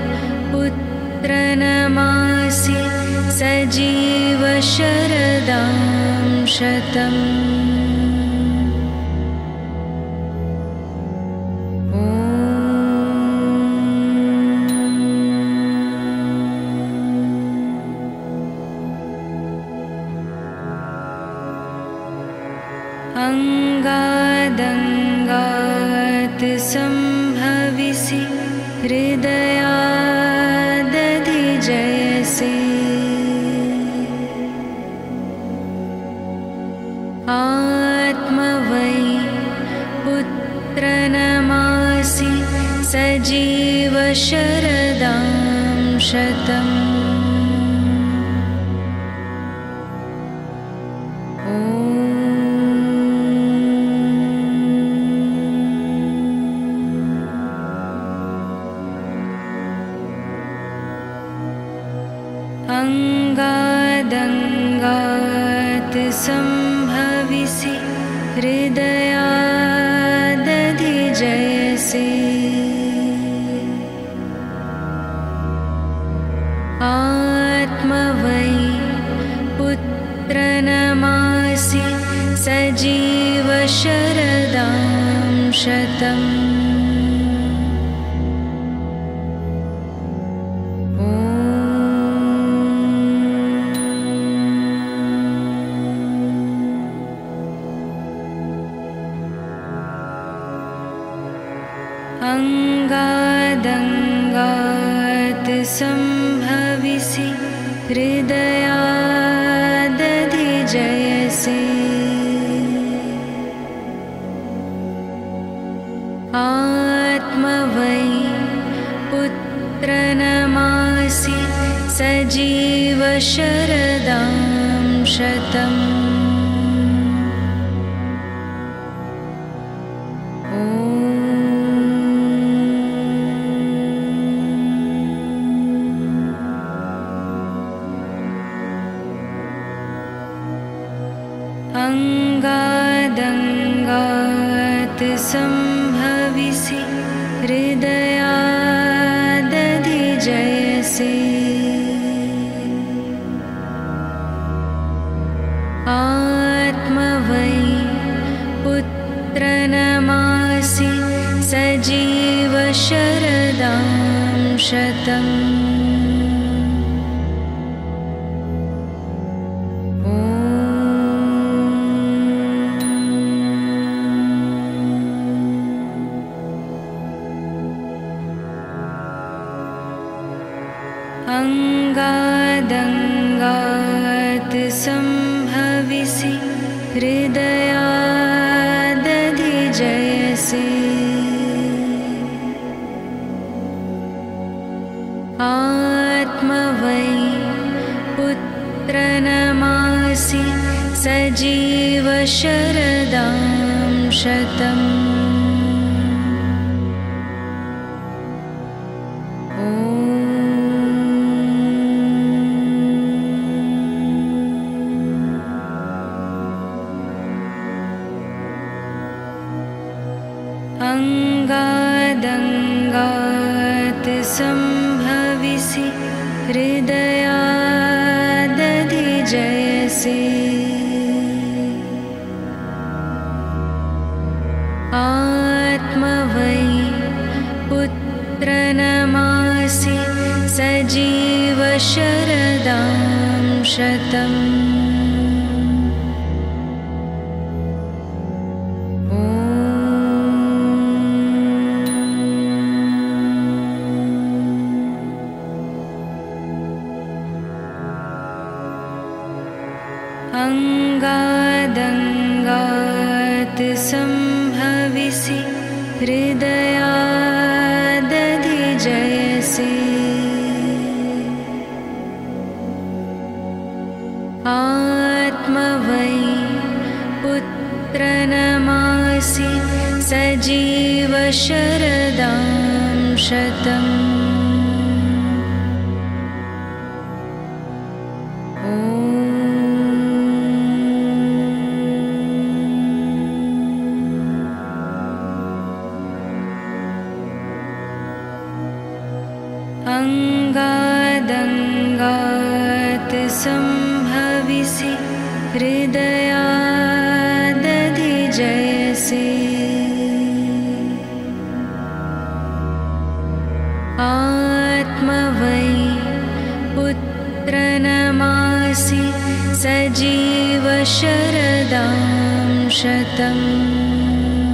पुत्रनमासि सजीव शरदां शतम् अंगादंगात् संभविसि हृदयादधिजयसि आत्मवै पुत्रनमासि सजीव शरदां शतम् अंगादंगात् संभविसि हृदयादधिजयसि आत्मवै पुत्रनमासि सजीव शरदां शतम् अंगादंगात् संभविसि हृदयादधिजयसि आत्मवै पुत्रनमासि सजीव शरदां शतम् अंगादंगात् संभविसि हृदयादधिजयसि आत्मवै पुत्रनमासि सजीव शरदां शतम् अंगादंगात् संभविसि हृदयादधिजयसि आत्मवै पुत्रनमासि सजीव शरदां शतम् अंगादंगात् संभविसि हृदयादधिजयसि आत्मवै पुत्रनमासि सजीव शरदां शतम् अंगादंगात् संभविसि हृदयादधिजयसि आत्मवै पुत्रनमासि सजीव शरदां शतम् अंगादंगात् संभविसि हृदयादधिजयसि आत्मवै पुत्रनमासि सजीव शरदां शतम्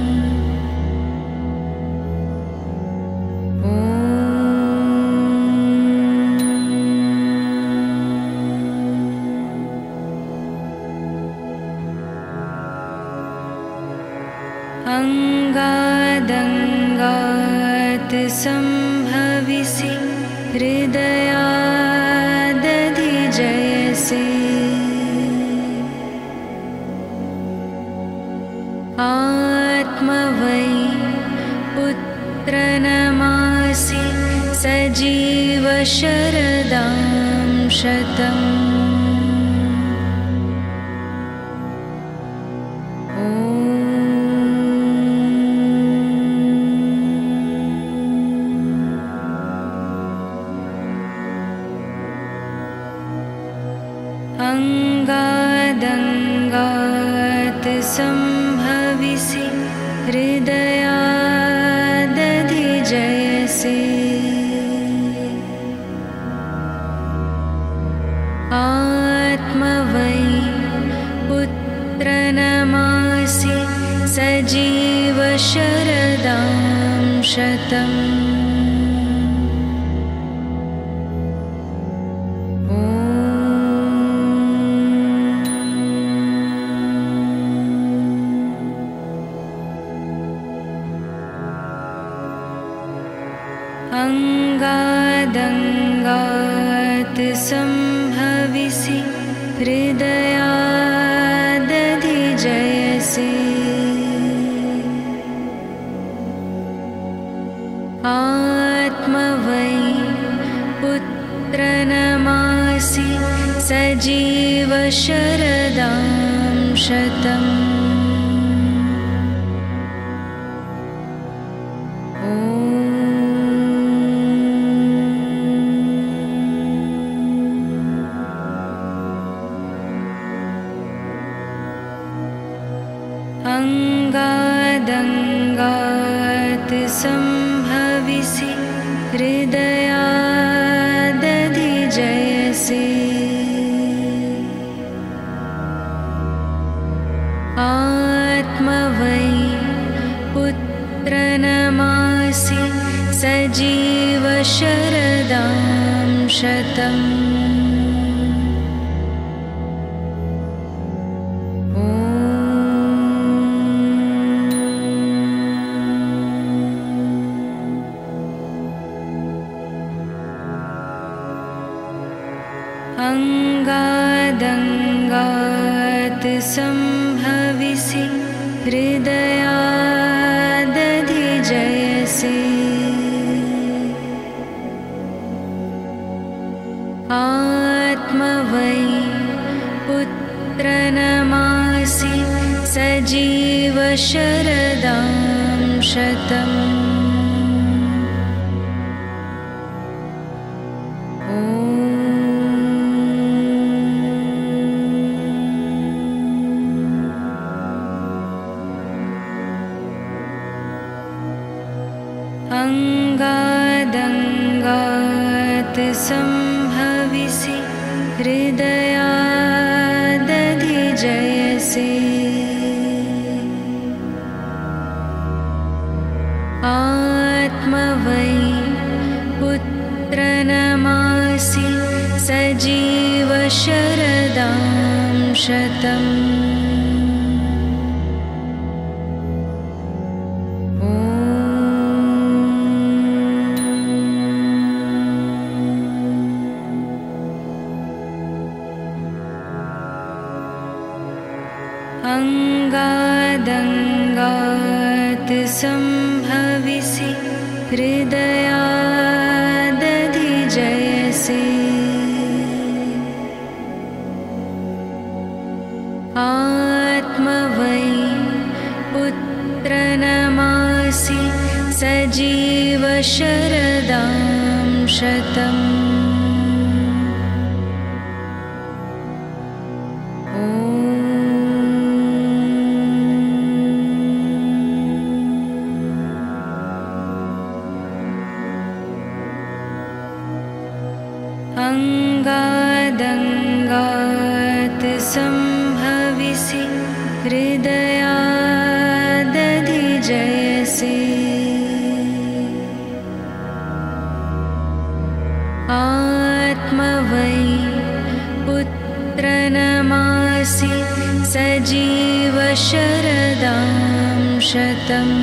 अङ्गादङ्गात् सम्भविसि हृदयादधिजयसे आत्मवै पुत्रनमासि सजीव शरदां शतम् अङ्गादङ्गात् सम्भविसि हृदयादधिजयसे आत्मवै पुत्रनमासि सजीव शरदां शतम् अङ्गादङ्गात् सम्भविसि हृदयादधिजयसे आत्मवै पुत्रनमासि सजीव शरदां शतम् अङ्गादङ्गात् सम्भविसि हृदयादधिजयसे आत्मवै पुत्रनमासि सजीव शरदां शतम् अङ्गादङ्गात् सम्भविसि हृदयादधिजयसे आत्मवै पुत्रनमासि सजीव शरदां शतम् अङ्गादङ्गात् सम्भविसि हृदयादधिजयसे आत्मवै पुत्रनमासि सजीव शरदां शतम् अङ्गादङ्गात् सम्भविसि हृदयादधिजयसे आत्मवै पुत्रनमासि सजीव शरदां शतम् अङ्गादङ्गात् सम्भविसि हृदयादधिजयसे आत्मवै पुत्रनमासि सजीव शरदां शतम्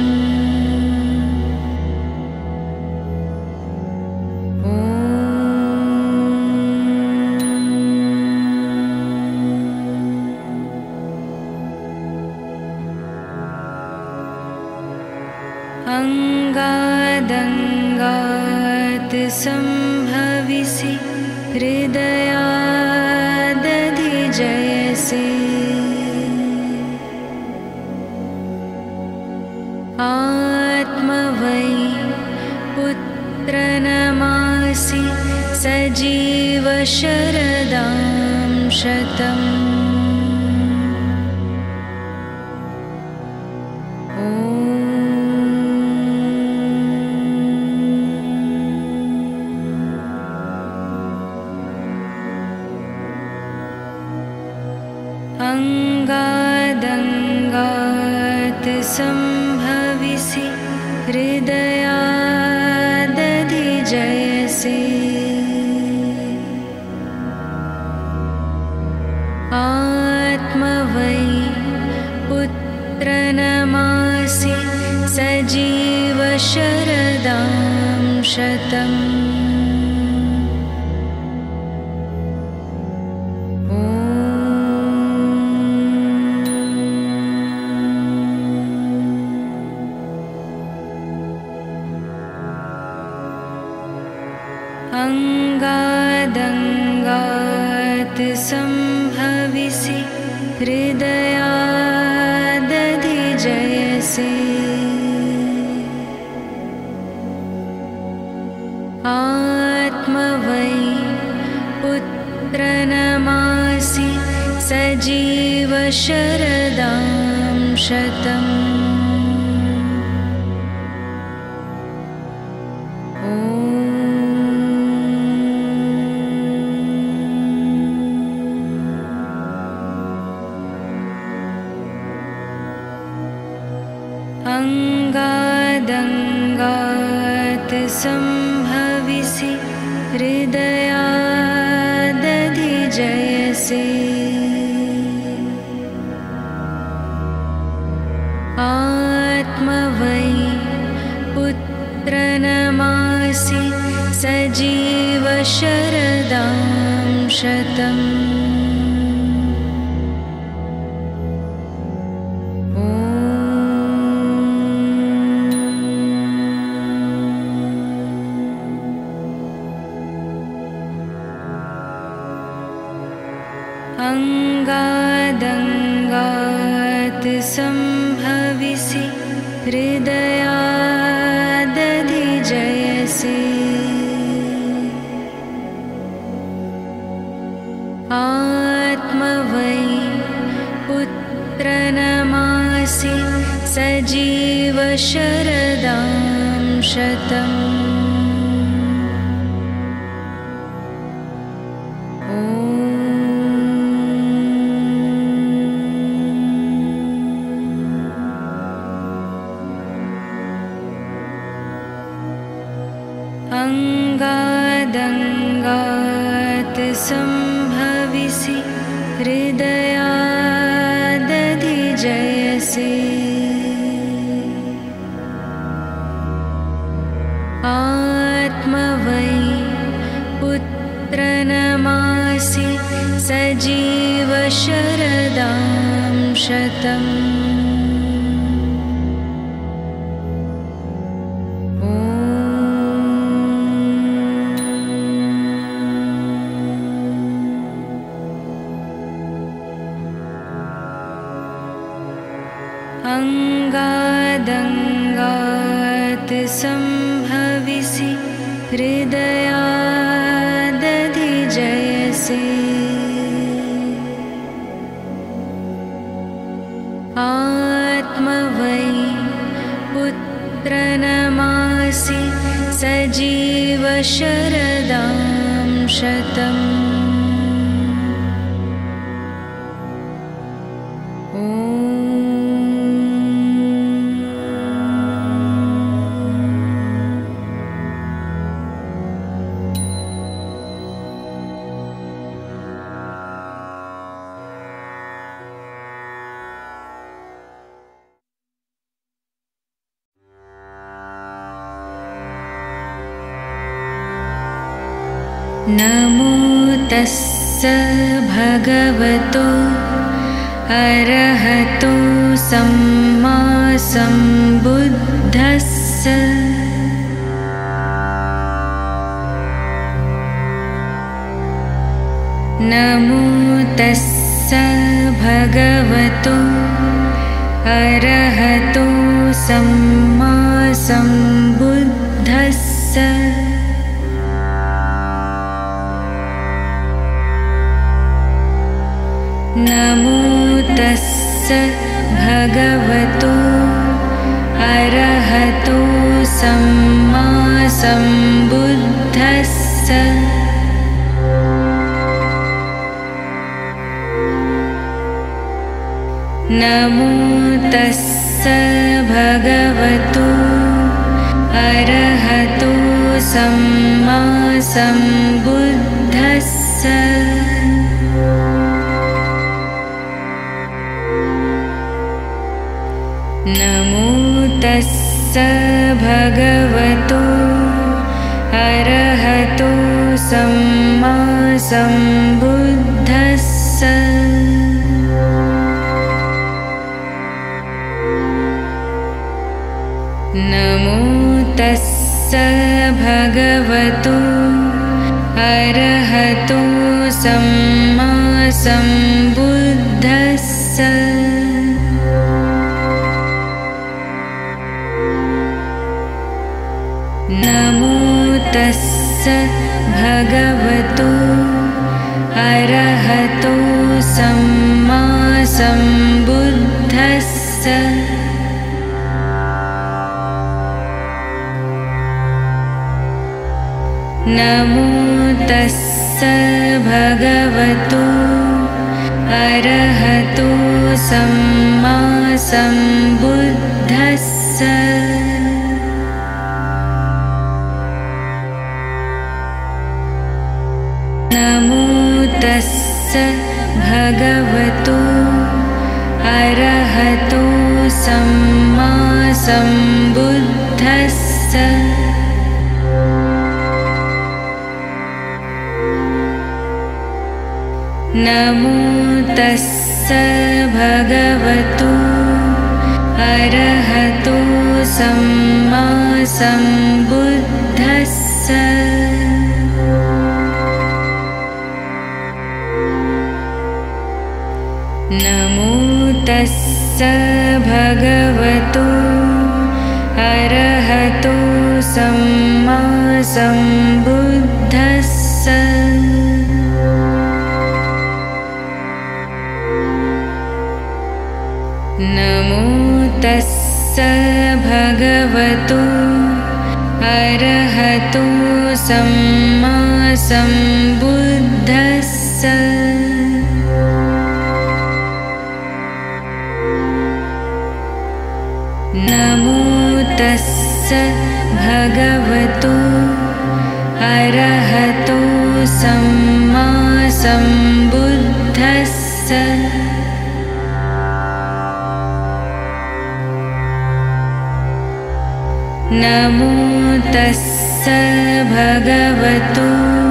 अंगादंगात् संभविसि हृदयादधिजयसे आत्मवै पुत्रनमासि सजीव शरदां शतम् अंगादंगात् संभविसि हृदयादधिजयसे आत्मवै पुत्रनमासि सजीव शरदां शतम् अंगादंगात् संभविसि हृदयादधिजयसे आत्मवै पुत्रनमासि सजीव शरदां शतम् अंगादंगात् संभविसि हृदयादधिजयसे आत्मवै पुत्रनमासि सजीव शरदां शतम् अंगादंगात् संभविसि हृदयादधिजयसे आत्मवै पुत्रनमासि सजीव शरदां शतम् अंगादंगात् संभविसि हृदयादधिजयसे आत्मवै पुत्रनमासि सजीव शरदां शतम् अंगादंगात् संभविसि हृदयादधिजयसे आत्मवै पुत्रनमासि सजीव शरदां शतम् नमो तस्स भगवतो अरहतो सम्मा सम्बुद्धस्स। नमो तस्स भगवतो अरहतो सम्मा सम्बुद्धस्स। नमो तस्स भगवतो अरहतो सम्मा सम्बुद्धस्स। नमो तस्स भगवतो अरहतो सम्मा सम्बुद्धस्स। नमो तस्स भगवतो अरहतो सम्मा सम्बुद्धस्स। नमो तस्स भगवतो अरहतो सम्मा सम्बुद्धस्स। नमो तस्स भगवतो अरहतो सम्मा सम्बुद्धस्स। नमो तस्स भगवतो अरहतो सम्मा सम्बुद्धस्स। नमो तस्स भगवतो अरहतो सम्मा सम्बुद्धस्स। नमो तस्स भगवतो अरहतो सम्मा सम्बुद्धस्स। नमो तस्स भगवतो अरहतो सम्मा सम्बुद्धस्स। नमो तस्स भगवतो अरहतो सम्मा सम्बुद्धस्स। नमो तस्स भगवतो अरहतो सम्मा सम्बुद्धस्स। नमो तस्स भगवतो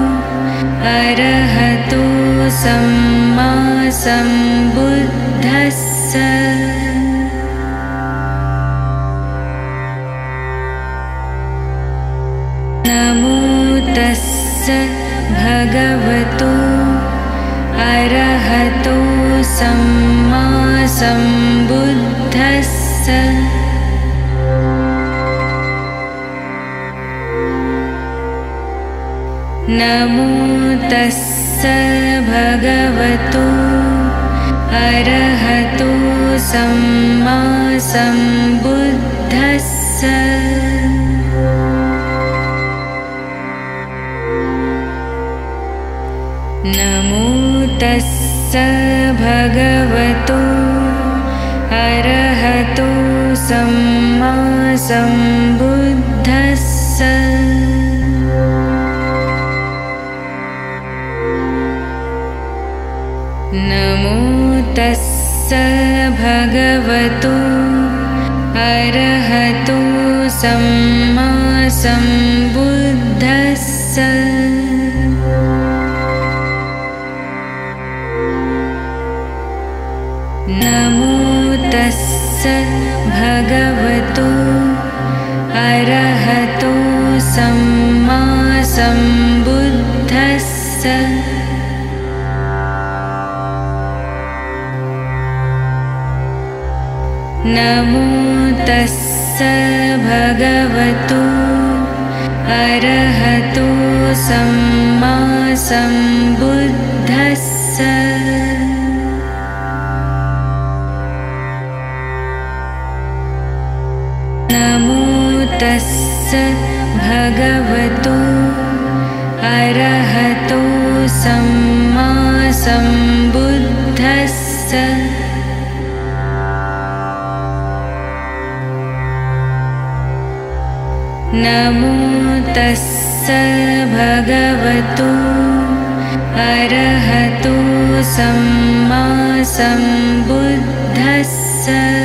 अरहतो सम्मा सम्बुद्धस्स। नमो तस्स भगवतो अरहतो सम्मा सम्बुद्धस्स। नमो तस्स भगवतो अरहतो सम्मा सम्बुद्धस्स। नमो तस्स भगवतो अरहतो सम्मा सम्बुद्धस्स। नमो तस्स भगवतो अरहतो सम्मा सम्बुद्धस्स। भगवतो अरहतो सम्मा सम्बुद्धस्स नमो तस्स भगवतो अरहतो सम्मा सम्बुद्धस्स नमो तस्स भगवतो अरहतो सम्मा सम्बुद्धस्स नमो तस्स भगवतो अरहतो सम्मा सम्बुद्धस्स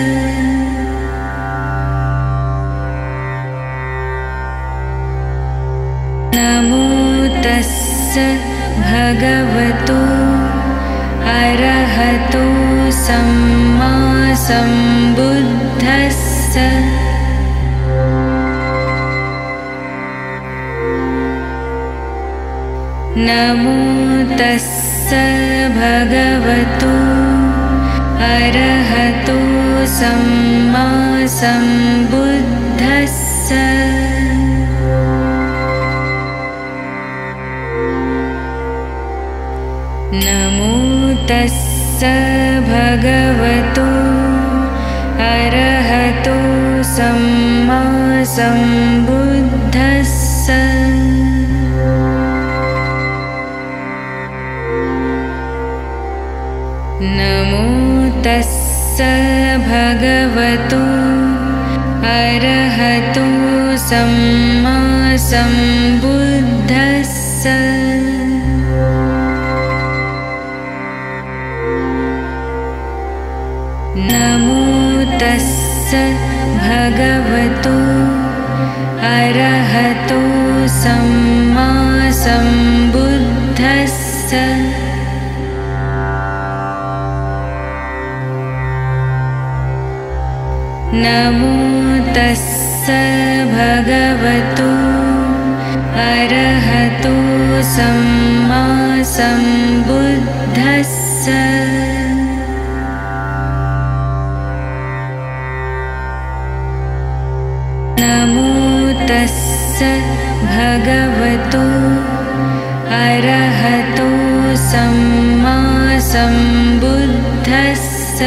नमो तस्स भगवतो अरहतो सम्मा सम्बुद्धस्स नमो तस्स भगवतो अरहतो सम्मा सम्बुद्धस्स नमो तस्स भगवतो अरहतो सम्मा सम्बुद्धस्स नमो तस्स भगवतो अरहतो सम्मा सम्बुद्धस्स नमो तस्स भगवतो अरहतो सम्मा सम्बुद्धस्स नमो तस्स भगवतो अरहतो सम्मा सम्बुद्धस्स नमो तस्स भगवतो अरहतो सम्मा सम्बुद्धस्स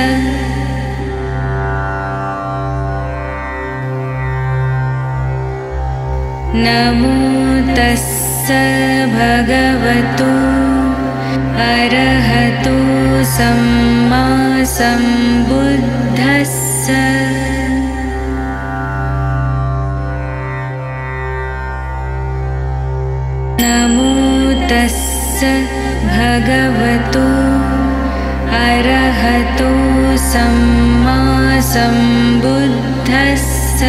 नमो तस्स भगवतो अरहतो सम्मा सम्बुद्धस्स नमो तस्स भगवतो अरहतो सम्मा सम्बुद्धस्स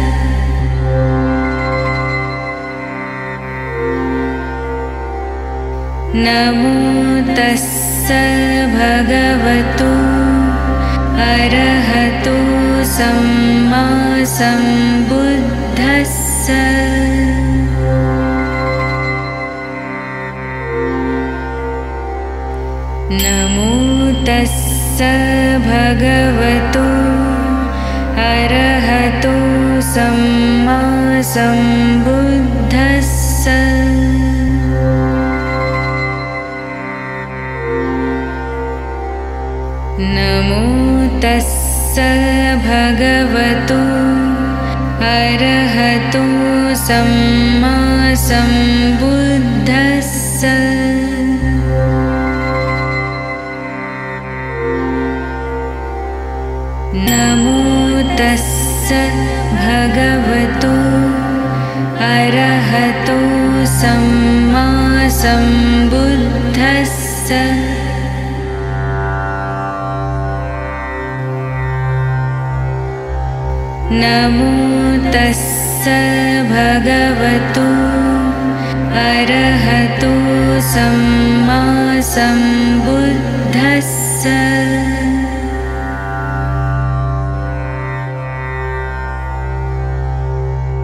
नमो तस्स भगवतो अरहतो सम्मा सम्बुद्धस्स नमो तस्स भगवतो अरहतो सम्मा सम्बुद्धस्स नमो तस्स भगवतो अरहतो सम्मा सम्बुद्धस्स नमो तस्स भगवतो अरहतो सम्मा सम्बुद्धस्स नमो तस्स भगवतो अरहतो सम्मा सम्बुद्धस्स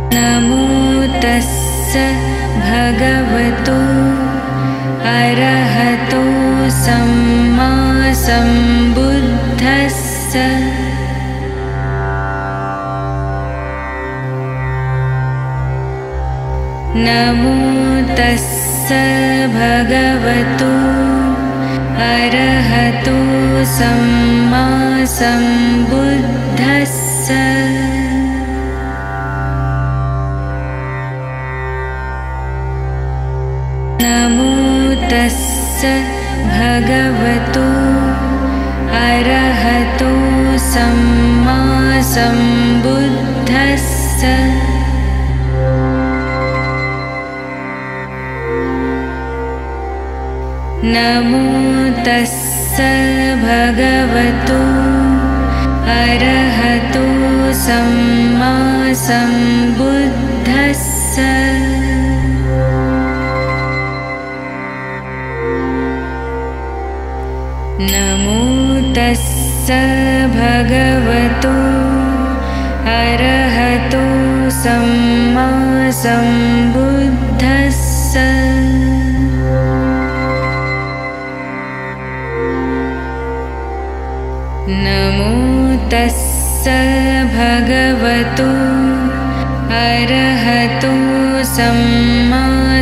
नमो तस्स भगवतो अरहतो सम्मा सम्बुद्धस्स नमो तस्स भगवतो अरहतो सम्मा सम्बुद्धस्स नमो तस्स भगवतो अरहतो सम्मा सम्बुद्धस्स नमो तस्स भगवतो अरहतो सम्मा सम्बुद्धस्स नमो तस्स भगवतो अरहतो सम्मा सम्बुद्धस्स नमो तस्स भगवतो अरहतो सम्मा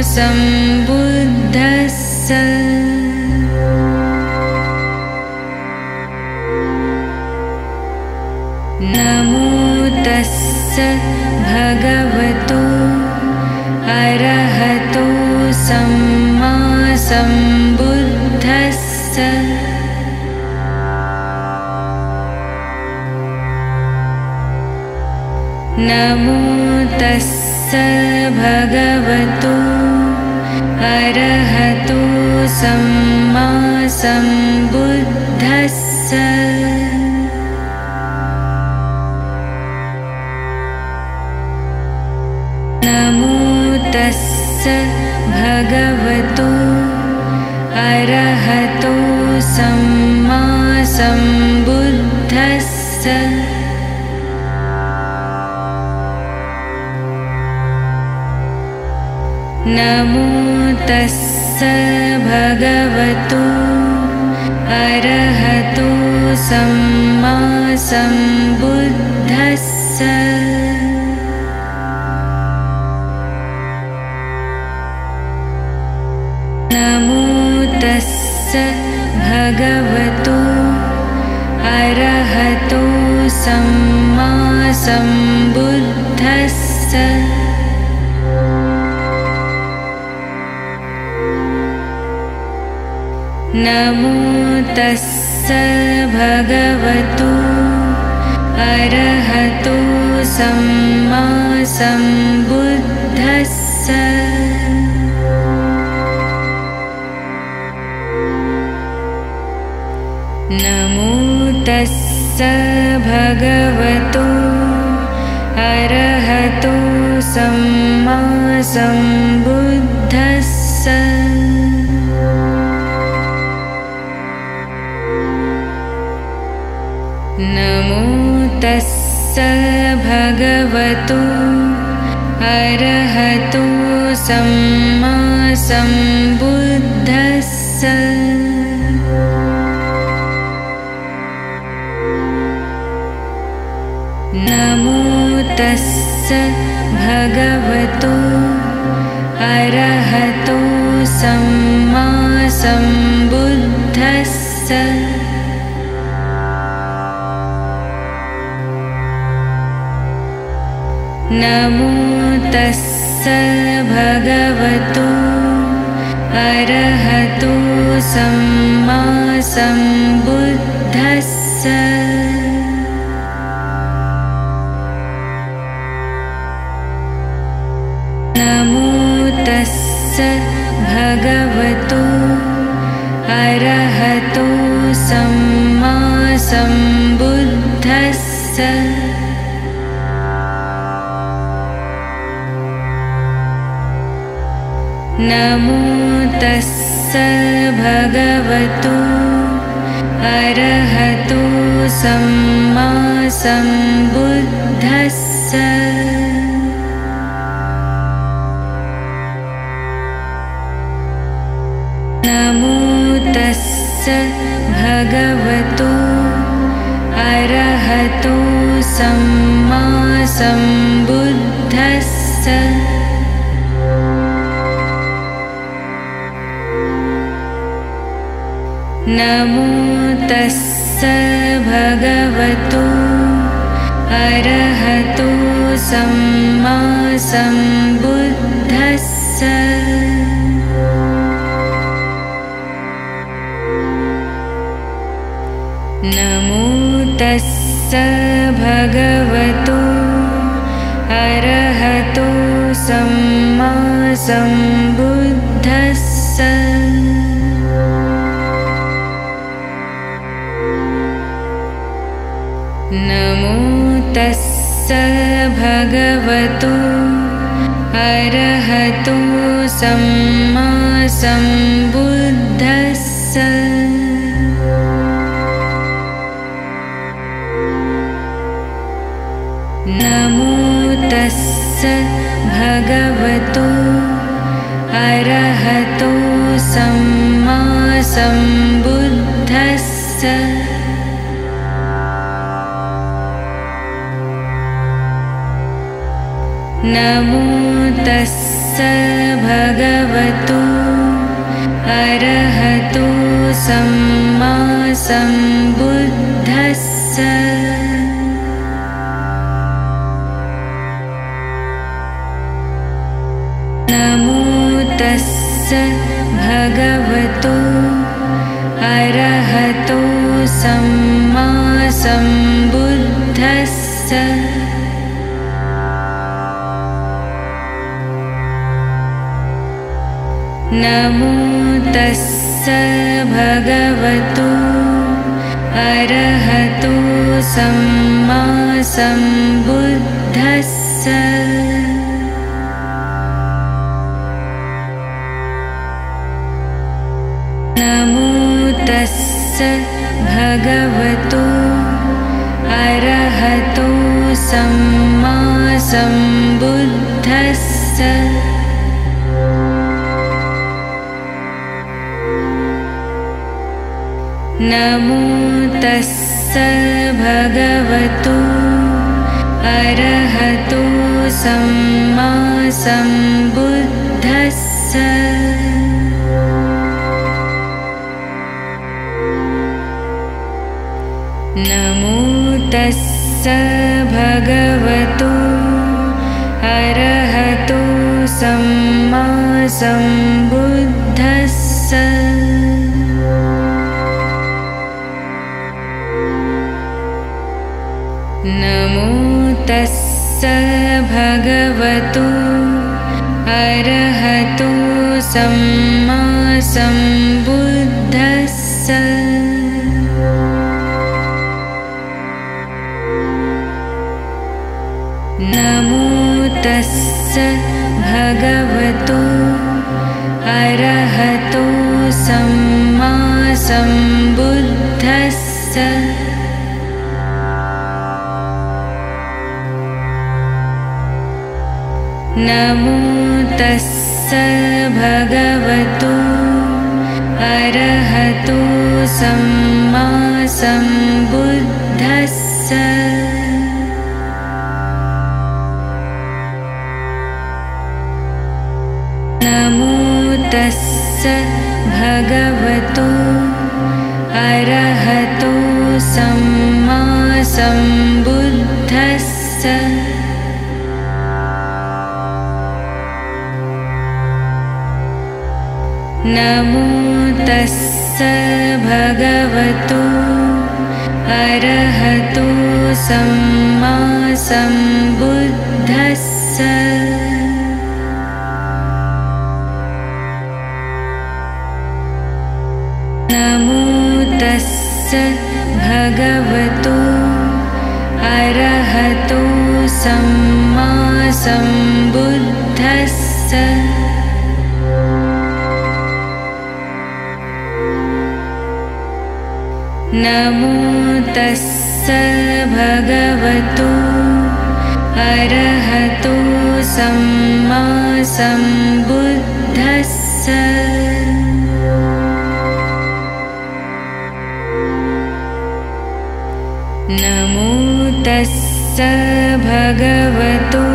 सम्बुद्धस्स नमो तस्स भगवतो अरहतो सम्मा सम्बुद्धस्स नमो तस्स भगवतो अरहतो सम्मा सम्बुद्धस्स नमो तस्स भगवतो अरहतो सम्मा सम्बुद्धस्स नमो तस्स भगवतो अरहतो सम्मा सम्बुद्धस्स नमो तस्स भगवतो अरहतो सम्मा सम्बुद्धस्स नमो तस्स भगवतो अरहतो सम्मा सम्बुद्धस्स नमो तस्स भगवतो अरहतो सम्मा सम्बुद्धस्स नमो तस्स भगवतो अरहतो सम्मा सम्बुद्धस्स नमो तस्स भगवतो अरहतो सम्मा सम्बुद्धस्स नमो तस्स भगवतो अरहतो सम्मा सम्बुद्धस्स नमो तस्स भगवतो अरहतो सम्मा सम्बुद्धस्स नमो तस्स भगवतो अरहतो सम्मा सम्बुद्धस्स सम्बुद्धस्स नमो तस्स भगवतो अरहतो सम्मा सम्बुद्धस्स नमो तस्स भगवतो अरहतो सम्मा सम्बुद्धस्स नमो तस्स भगवतो अरहतो सम्मा सम्बुद्धस्स नमो तस्स भगवतो अरहतो सम्मा सम्बुद्धस्स नमो तस्स भगवतो अरहतो सम्मा सम्बुद्धस्स नमो तस्स भगवतो अरहतो सम्मा सम्बुद्धस्स नमो तस्स भगवतो अरहतो सम्मा सम्बुद्धस्स नमो तस्स भगवतो अरहतो सम्मा सम्बुद्धस्स नमो तस्स भगवतो अरहतो सम्मा सम्बुद्धस्स नमो तस्स भगवतो अरहतो सम्मा सम्बुद्धस्स नमो तस्स भगवतो अरहतो सम्मा सम्बुद्धस्स नमो तस्स भगवतो अरहतो सम्मा सम्बुद्धस्स नमो तस्स भगवतो अरहतो सम्मा सम्बुद्धस्स नमो तस्स भगवतो अरहतो सम्मा सम्बुद्धस्स नमो तस्स भगवतो अरहतो सम्मा सम्बुद्धस्स नमो तस्स भगवतो अरहतो सम्मा सम्बुद्धस्स नमो तस्स भगवतो अरहतो सम्मा सम्बुद्धस्स नमो तस्स भगवतो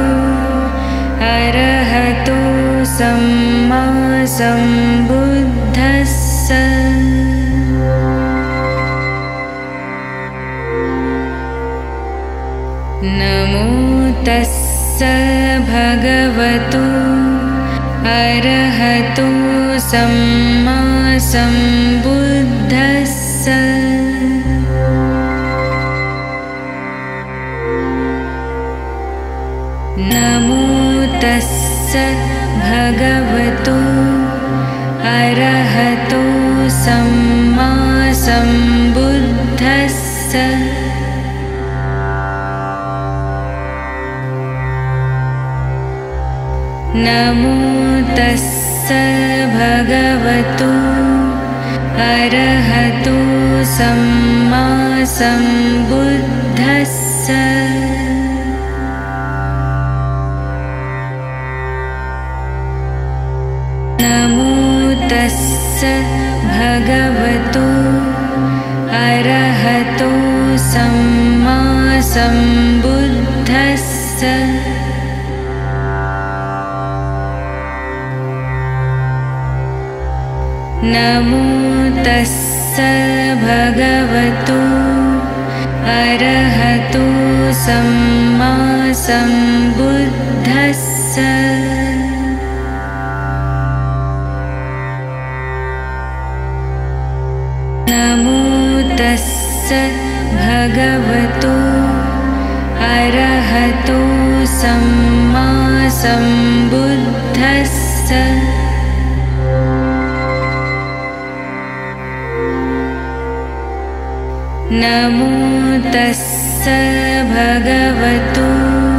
अरहतो सम्मा सम्बुद्धस्स। नमो तस्स भगवतो अरहतो सम्मा सम्बुद्धस्स। नमो तस्स भगवतो अरहतो सम्मा सम्बुद्धस्स। नमो तस्स भगवतो अरहतो सम्मा सम्बुद्धस्स। नमो तस्स भगवतो अरहतो सम्मा सम्बुद्धस्स। नमो तस्स भगवतो अरहतो सम्मा सम्बुद्धस्स। नमो तस्स भगवतो अरहतो सम्मा सम्बुद्धस्स। नमो तस्स भगवतो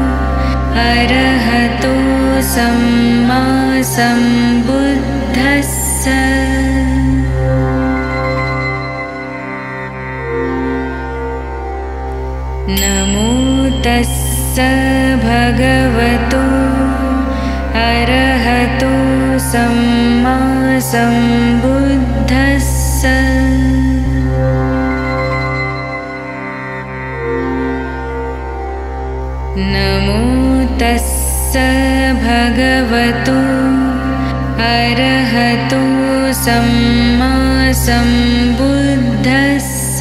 अरहतो सम्मा सम्बुद्धस्स। नमो तस्स भगवतो अरहतो सम्मा सम्बुद्धस्स। नमो तस्स भगवतो अरहतो सम्मा सम्बुद्धस्स।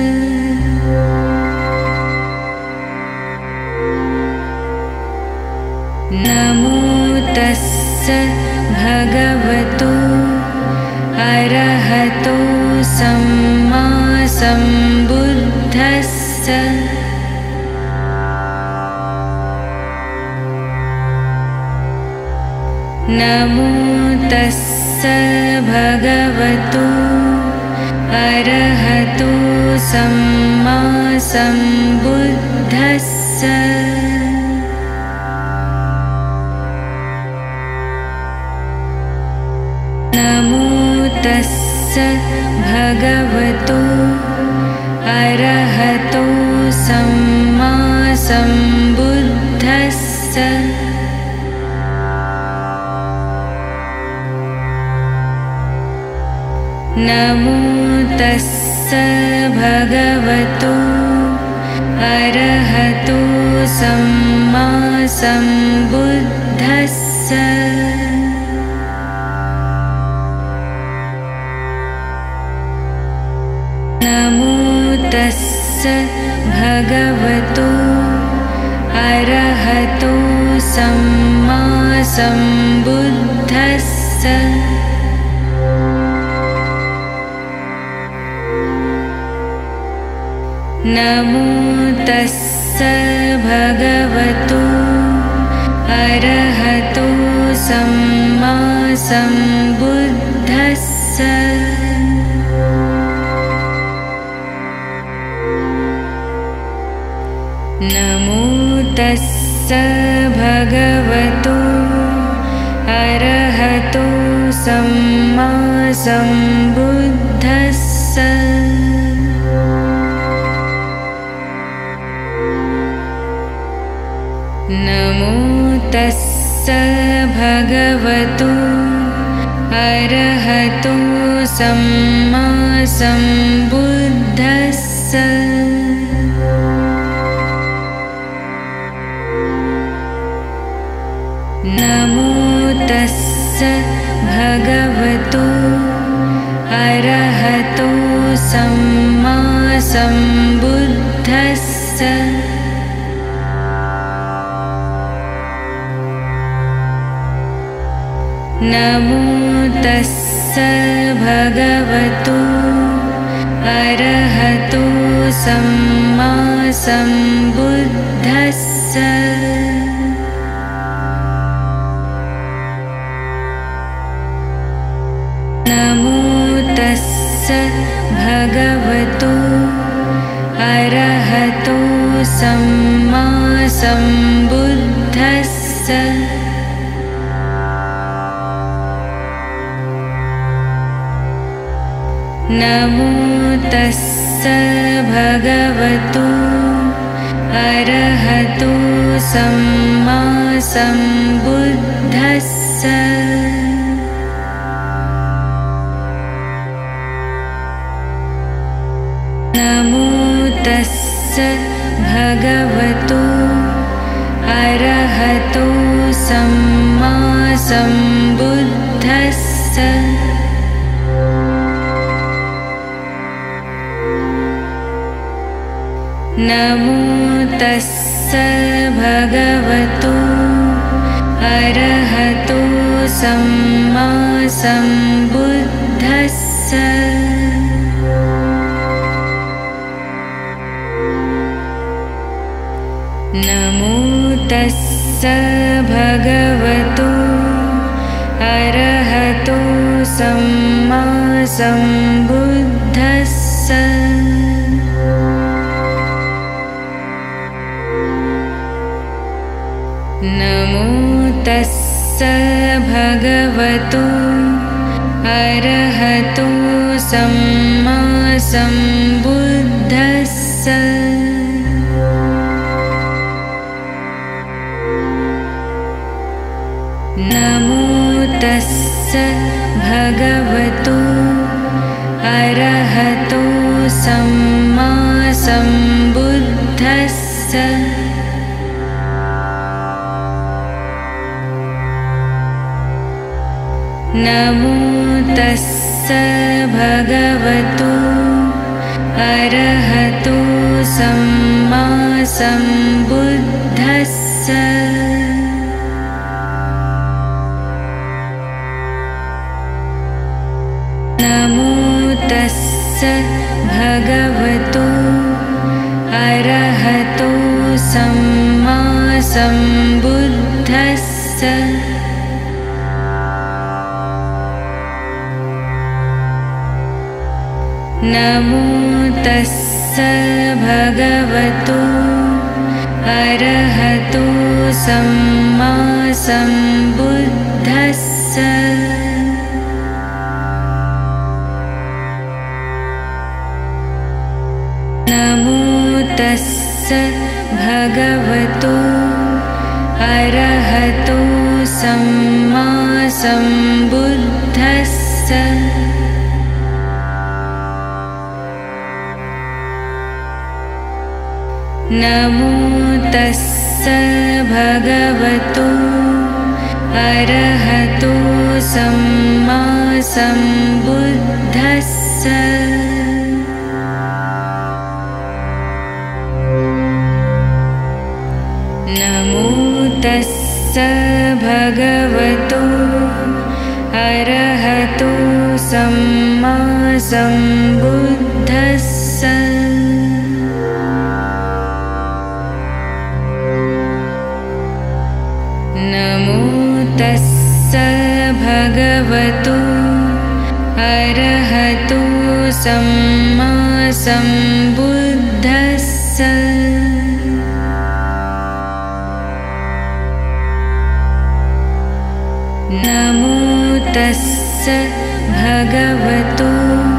नमो तस्स भगवतो अरहतो सम्मा सम्बुद्धस्स। नमो तस्स भगवतो अरहतो सम्मा सम्बुद्धस्स। नमो तस्स भगवतो अरहतो सम्मा सम्बुद्धस्स। नमो तस्स भगवतो अरहतो सम्मा सम्बुद्धस्स। नमो तस्स भगवतो अरहतो सम्मा सम्बुद्धस्स। नमो तस्स भगवतो अरहतो सम्मा सम्बुद्धस्स। नमो तस्स भगवतो अरहतो सम्मा सम्बुद्धस्स। नमो तस्स भगवतो अरहतो सम्मा सम्बुद्धस्स। नमो तस्स भगवतो अरहतो सम्मा सम्बुद्धस्स नमो तस्स भगवतो अरहतो सम्मा सम्बुद्धस्स नमो तस्स भगवतो अरहतो सम्मा सम्बुद्धस्स नमो तस्स भगवतो अरहतो सम्मा सम्बुद्धस्स नमो तस्स भगवतो अरहतो सम्मा सम्बुद्धस्स नमो तस्स भगवतो अरहतो सम्मा सम्बुद्धस्स नमो तस्स भगवतो अरहतो सम्मा सम्बुद्धस्स नमो तस्स भगवतो अरहतो सम्मा सम्बुद्धस्स नमो तस्स भगवतो अरहतो सम्मा सम्बुद्धस्स नमो तस्स भगवतो अरहतो सम्मा सम्बुद्धस्स नमो तस्स भगवतो अरहतो सम्मा सम्बुद्धस्स नमो तस्स भगवतो अरहतो सम्मा सम्बुद्धस्स नमो तस्स भगवतो अरहतो सम्मा सम्बुद्धस्स नमो तस्स भगवतो अरहतो सम्मा सम्बुद्धस्स नमो तस्स भगवतो अरहतो सम्मा सम्बुद्धस्स नमो तस्स भगवतो अरहतो सम्मा सम्बुद्धस्स नमो तस्स भगवतो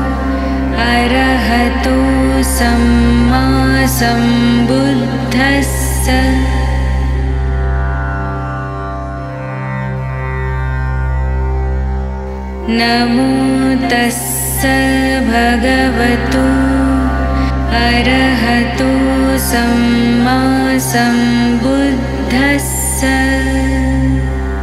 अरहतो सम्मा सम्बुद्धस्स नमो तस्स भगवतो अरहतो सम्मा सम्बुद्धस्स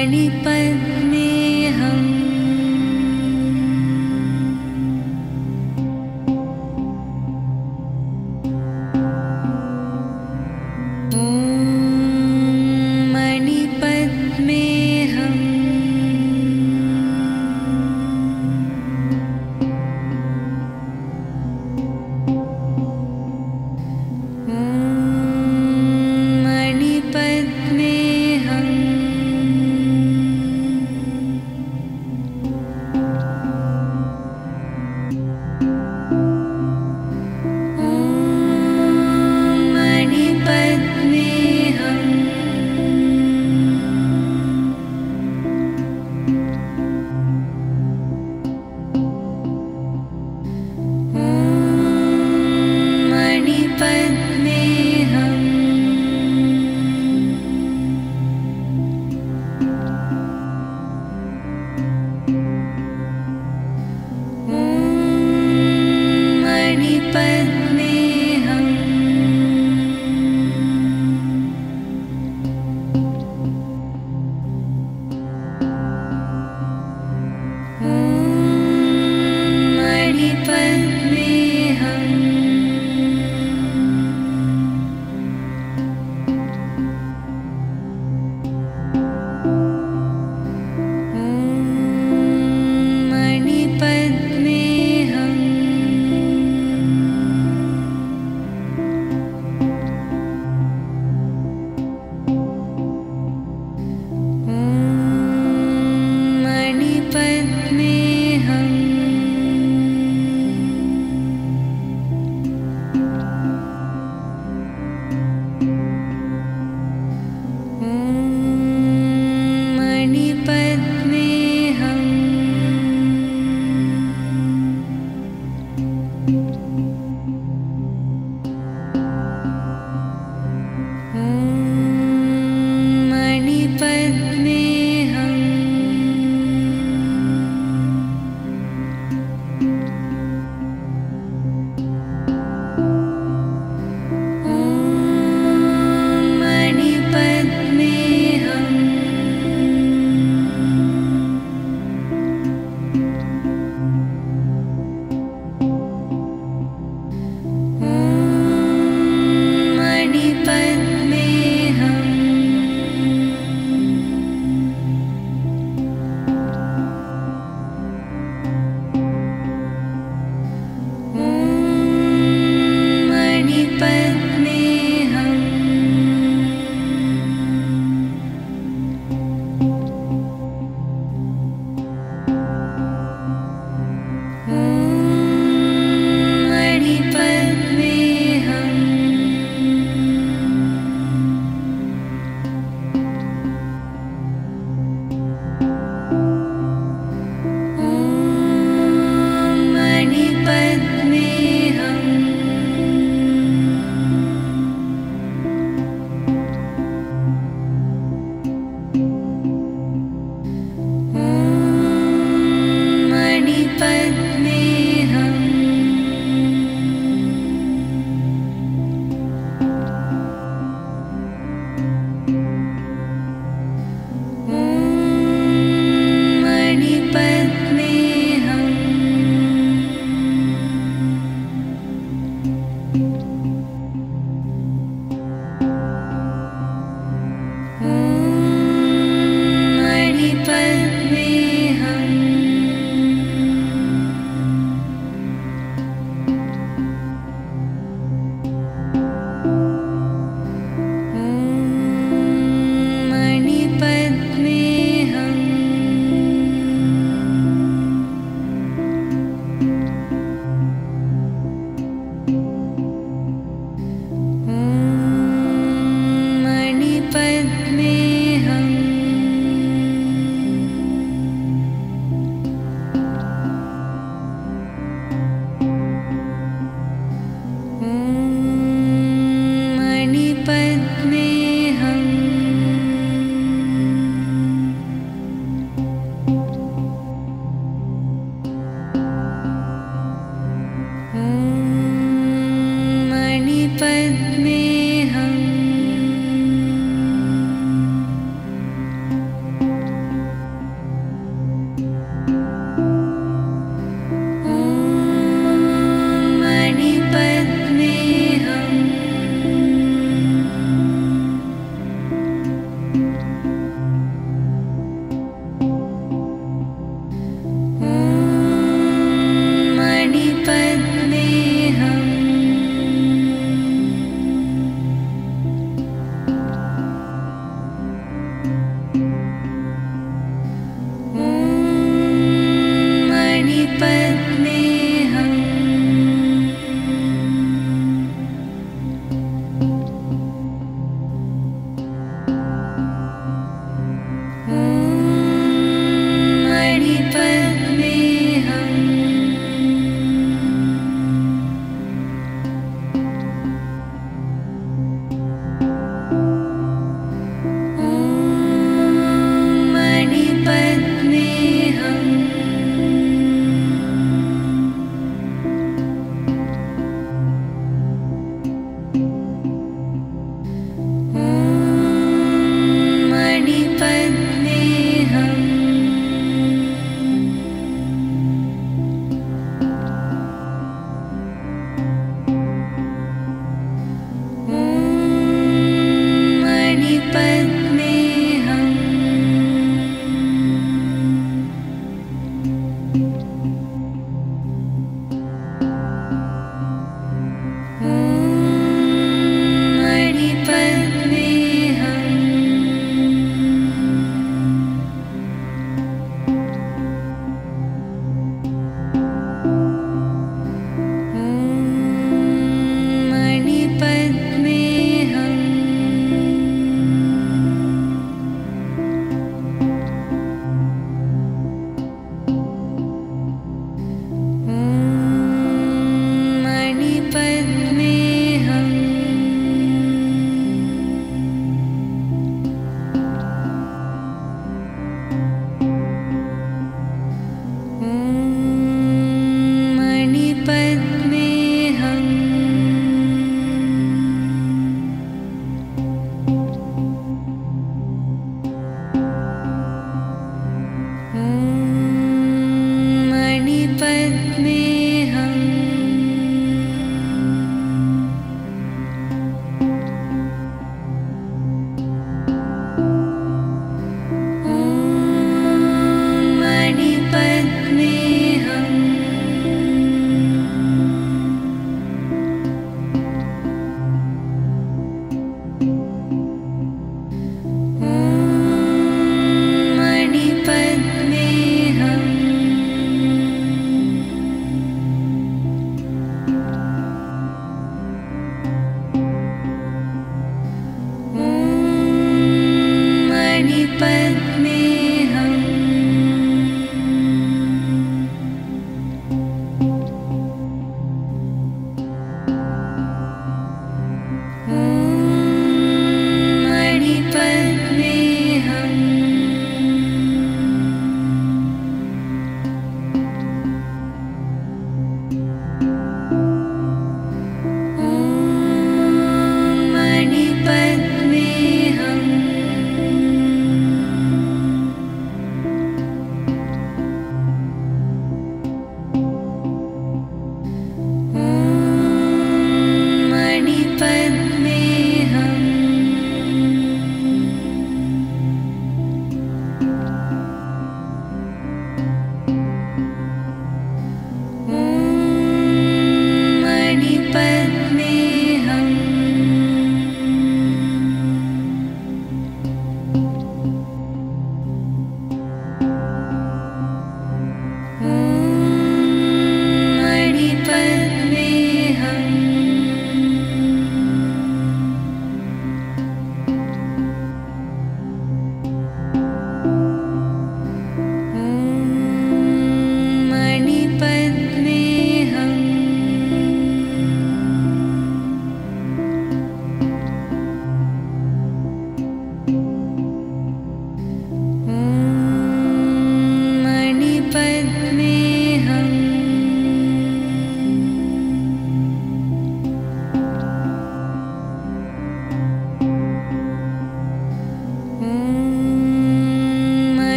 मणिपद्मेऽहम्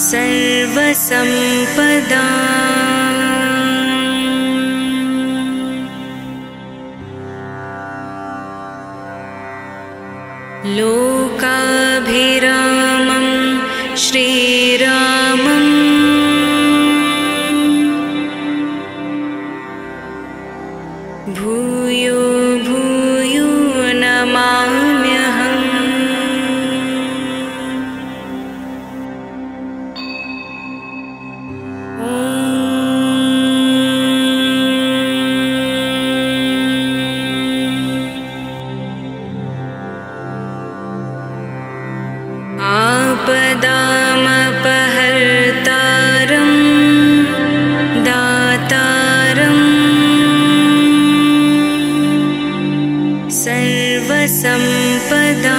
सर्वसम्पदा लोकाभिरामं श्रीरामम् भूयो भूयो नमाम्यहम्। आपदामपहर्तारं दातारं सर्वसम्पदा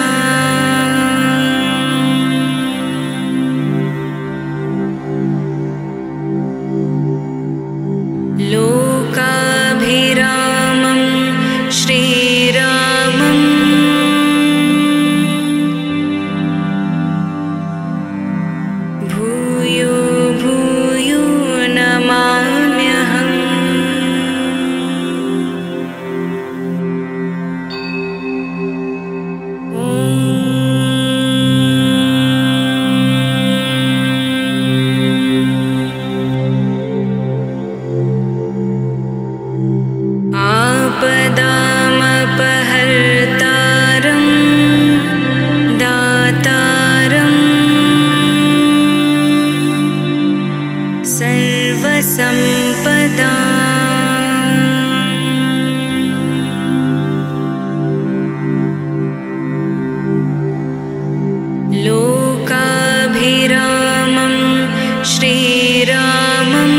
लोकाभिरामं श्रीरामम् भूयो भूयो नमाम्यहम्। आपदामपहर्तारं दातारं सर्वसम्पदा लोकाभिरामं श्रीरामम्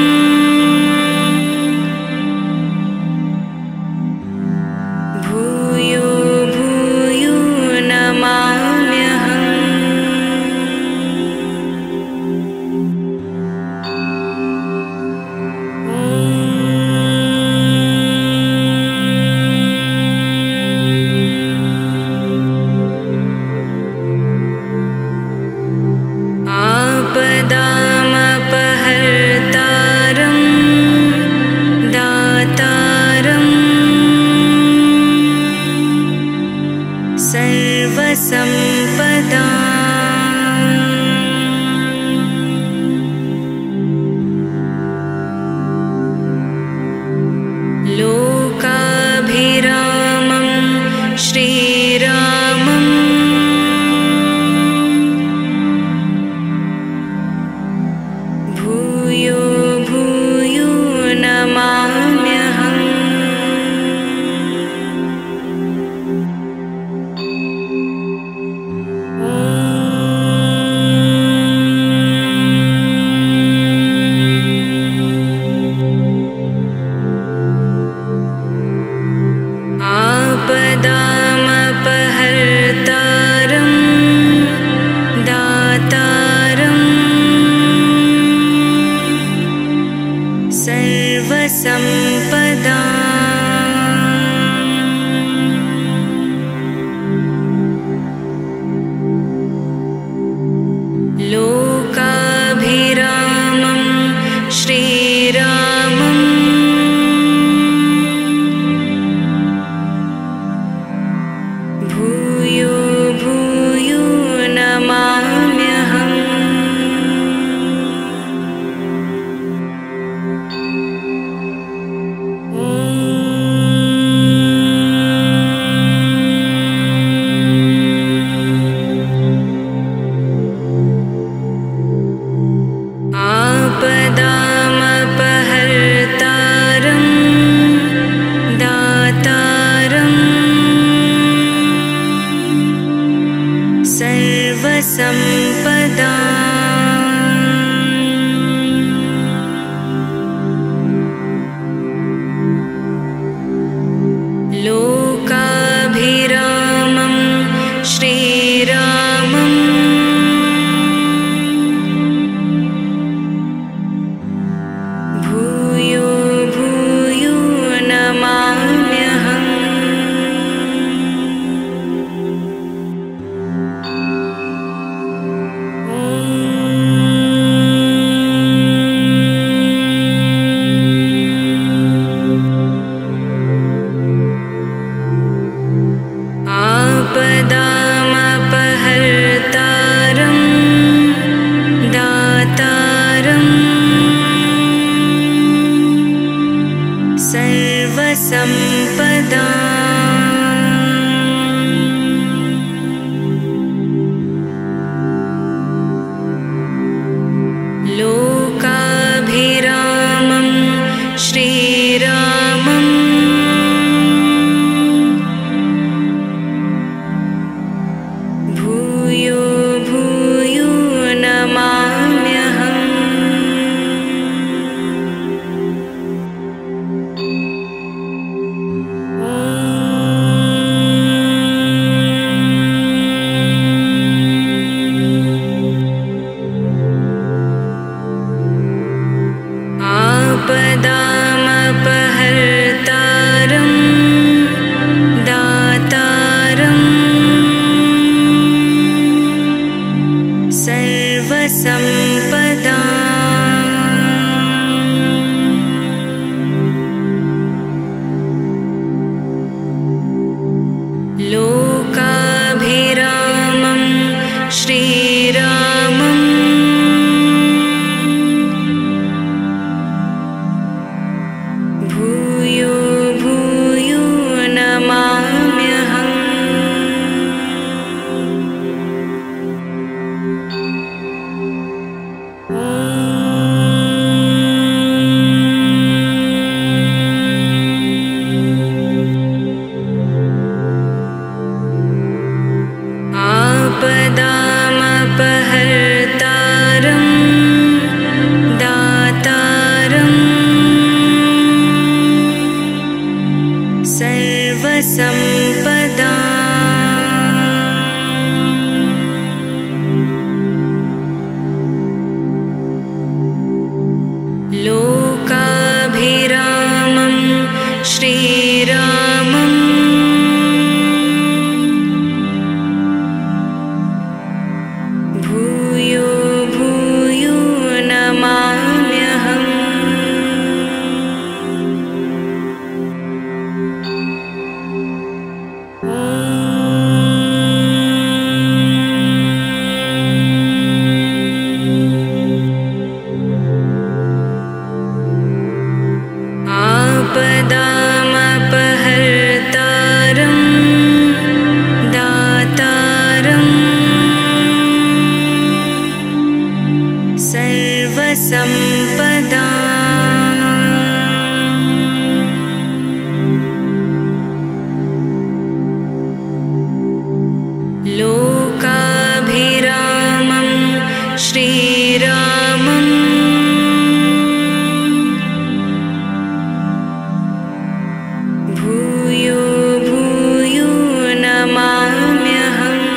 भूयो भूयो नमाम्यहम्। आपदामपहर्तारं दातारं सर्वसम्पदा लोकाभिरामं श्रीरामम् भूयो भूयो नमाम्यहम्। आपदामपहर्तारं दातारं सर्वसम्पदा लोकाभिरामं श्रीरामम् भूयो भूयो नमाम्यहम्। आपदामपहर्तारं दातारं सर्वसम्पदा लोकाभिरामं श्रीरामम् भूयो भूयो नमाम्यहम्। ॐ सर्वसम्पदा लोकाभिरामं श्रीरामं भूयो भूयो नमाम्यहम्। आपदामपहर्तारं दातारं सर्वसम्पदा लोकाभिरामं श्रीरामं भूयो भूयो नमाम्यहम्। आपदामपहर्तारं दातारं सर्वसम्पदा लोकाभिरामं श्रीरामं भूयो भूयो नमाम्यहम्।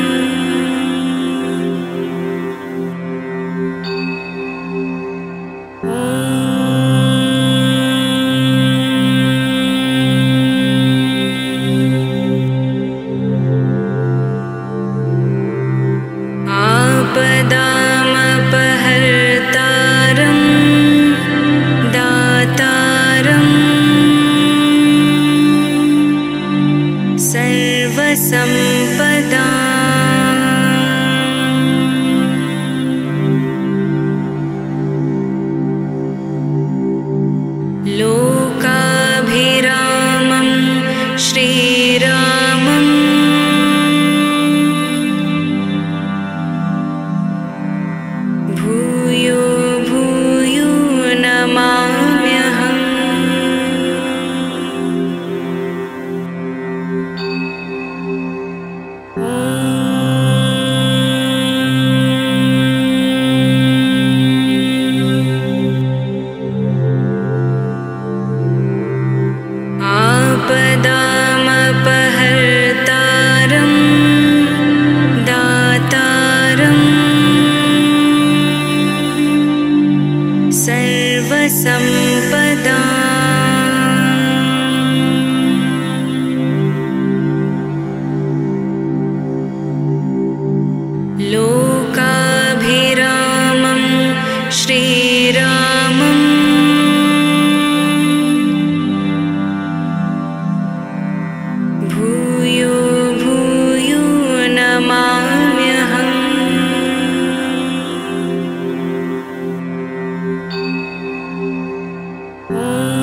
आपदामपहर्तारं दातारं सर्वसम्पदा लोकाभिरामं श्रीरामं भूयो भूयो नमाम्यहम्। आपदामपहर्तारं दातारं सर्वसम्पदा लोकाभिरामं श्रीरामं भूयो भूयो नमाम्यहम्। ॐ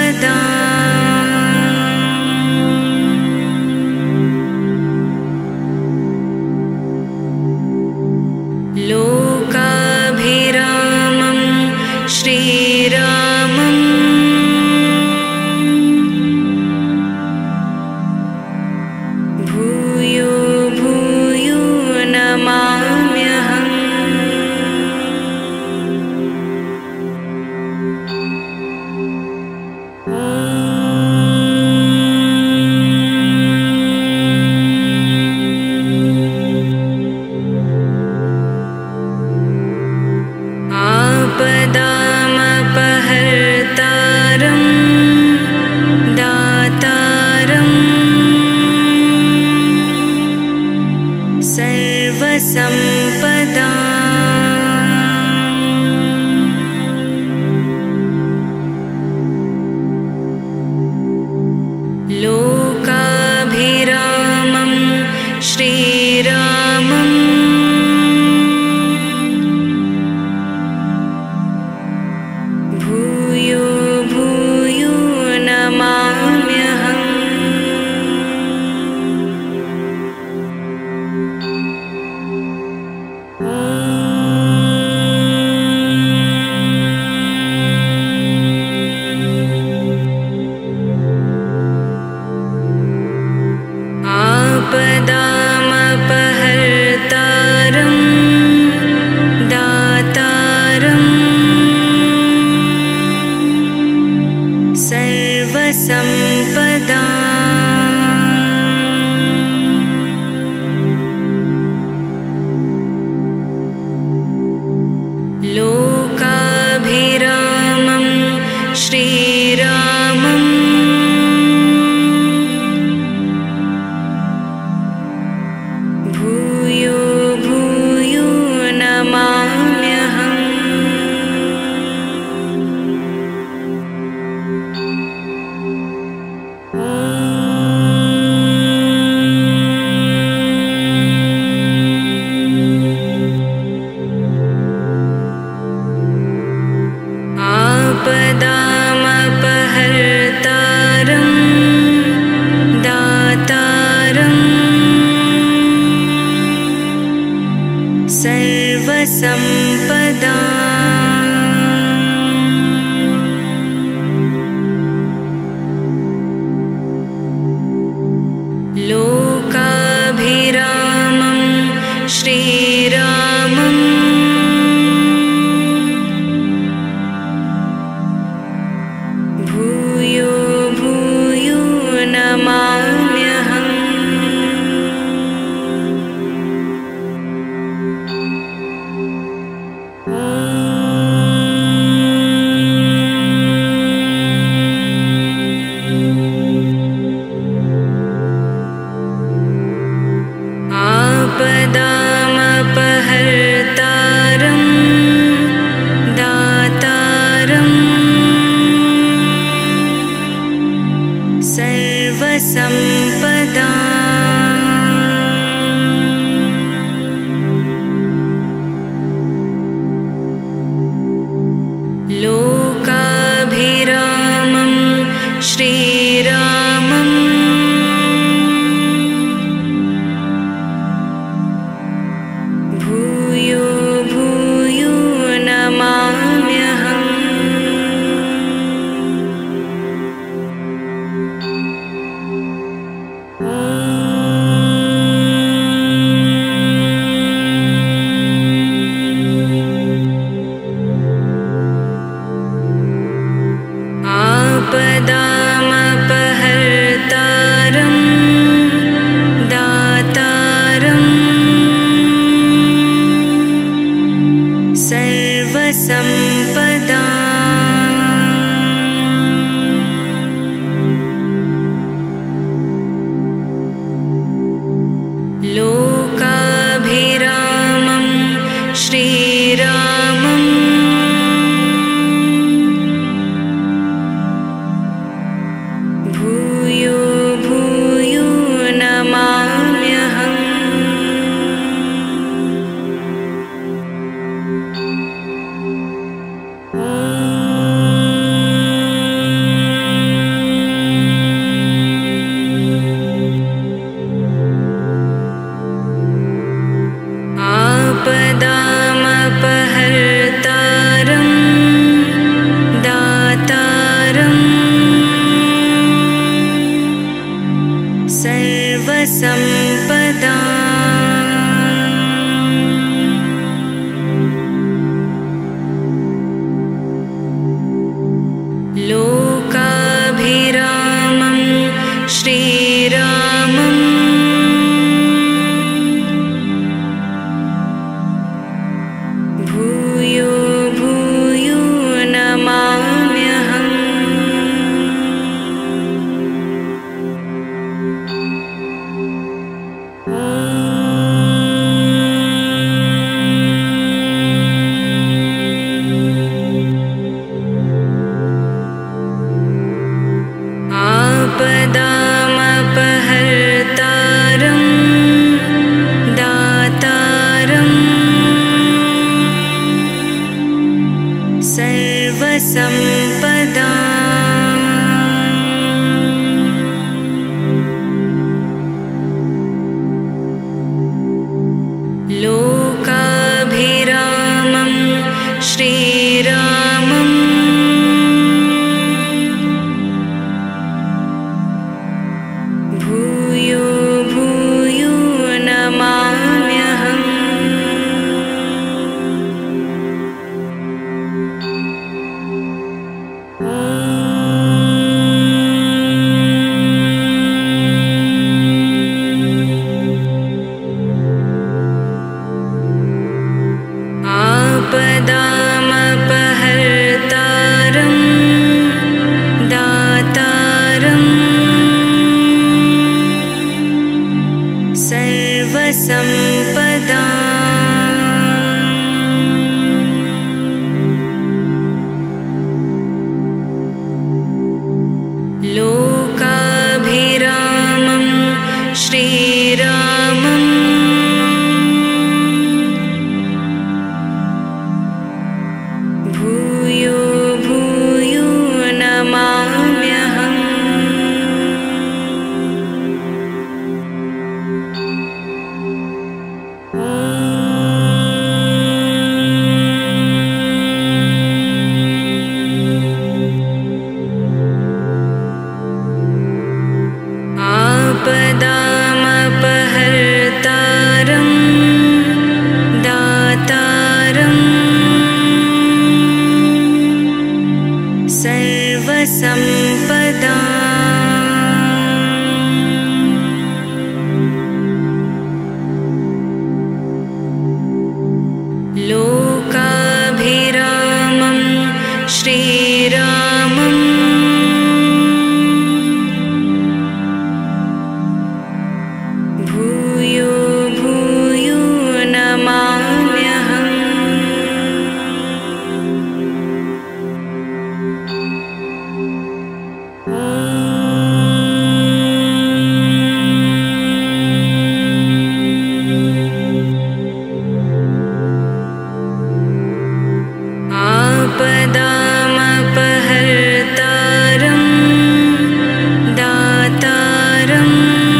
लोकाभिरामं श्रीरामम् भूयो भूयो नमाम्यहम्। आपदामपहर्तारं दातारं सर्वसम्पदां लोकाभिरामं श्रीरामम् भूयो भूयो नमाम्यहम्। आपदामपहर्तारं दातारं सर्वसम्पदां लोकाभिरामं श्रीरामम् भूयो भूयो नमाम्यहम्। आपदामपहर्तारं दातारं सर्वसम्पदां लोकाभिरामं श्रीरामम् भूयो भूयो नमाम्यहम्। आपदामपहर्तारं दातारं सर्वसम्पदां लोकाभिरामं श्रीरामम् भूयो भूयो नमाम्यहम्। आपदामपहर्तारं दातारं सर्वसम्पदां लोकाभिरामं श्रीरामम् सर्वसम्पदा लोकाभिरामं श्रीरामम् भूयो भूयो नमाम्यहम्। आपदामपहर्तारं दातारं सर्वसम्पदा लोकाभिरामं श्रीरामम् भूयो भूयो नमाम्यहम्। आपदामपहर्तारं दातारं सर्वसम्पदा लोकाभिरामं श्रीरामम् भूयो भूयो नमाम्यहम्। आपदामपहर्तारं दातारं सर्वसम्पदा लोकाभिरामं श्रीरामम् भूयो भूयो नमाम्यहम्। आपदामपहर्तारं दातारं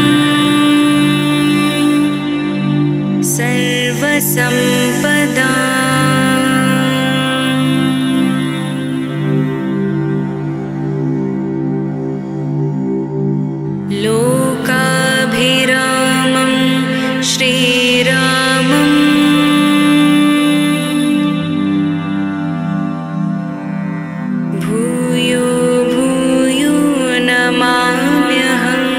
सर्वसम्पदा लोकाभिरामं श्रीरामम् भूयो भूयो नमाम्यहम्।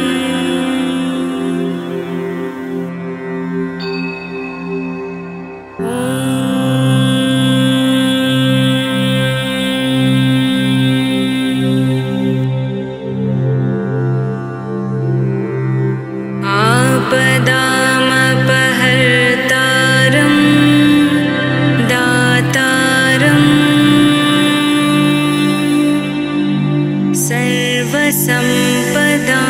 आपदामपहर्तारं दातारं सर्वसम्पदा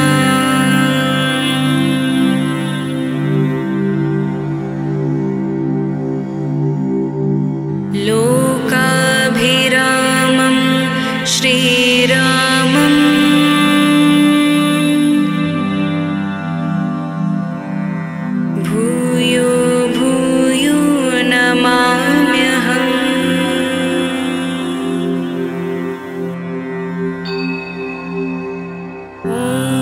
लोकाभिरामं श्रीरामम् भूयो भूयो नमाम्यहम्। ॐ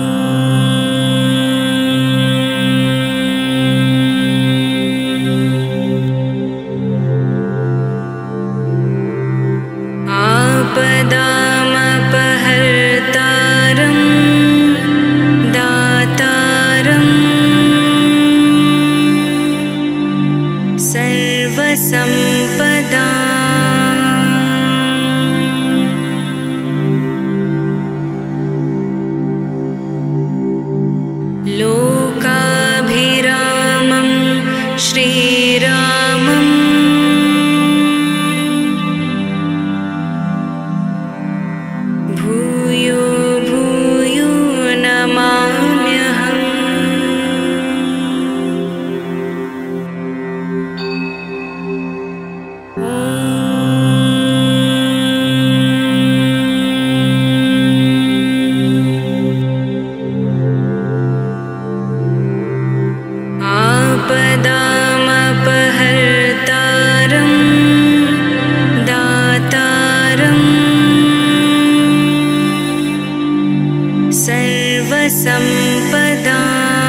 सर्वसम्पदा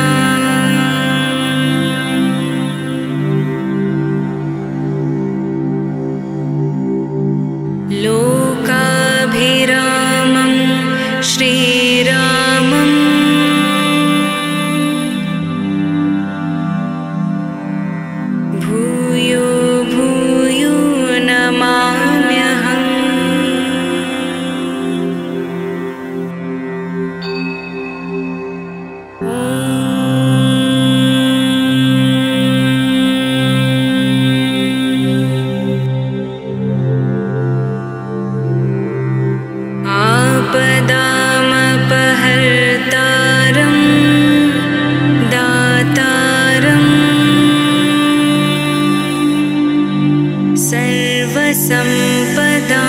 लोकाभिरामं श्रीरामम् भूयो भूयो नमाम्यहम्। आपदामपहर्तारं दातारं सर्वसम्पदा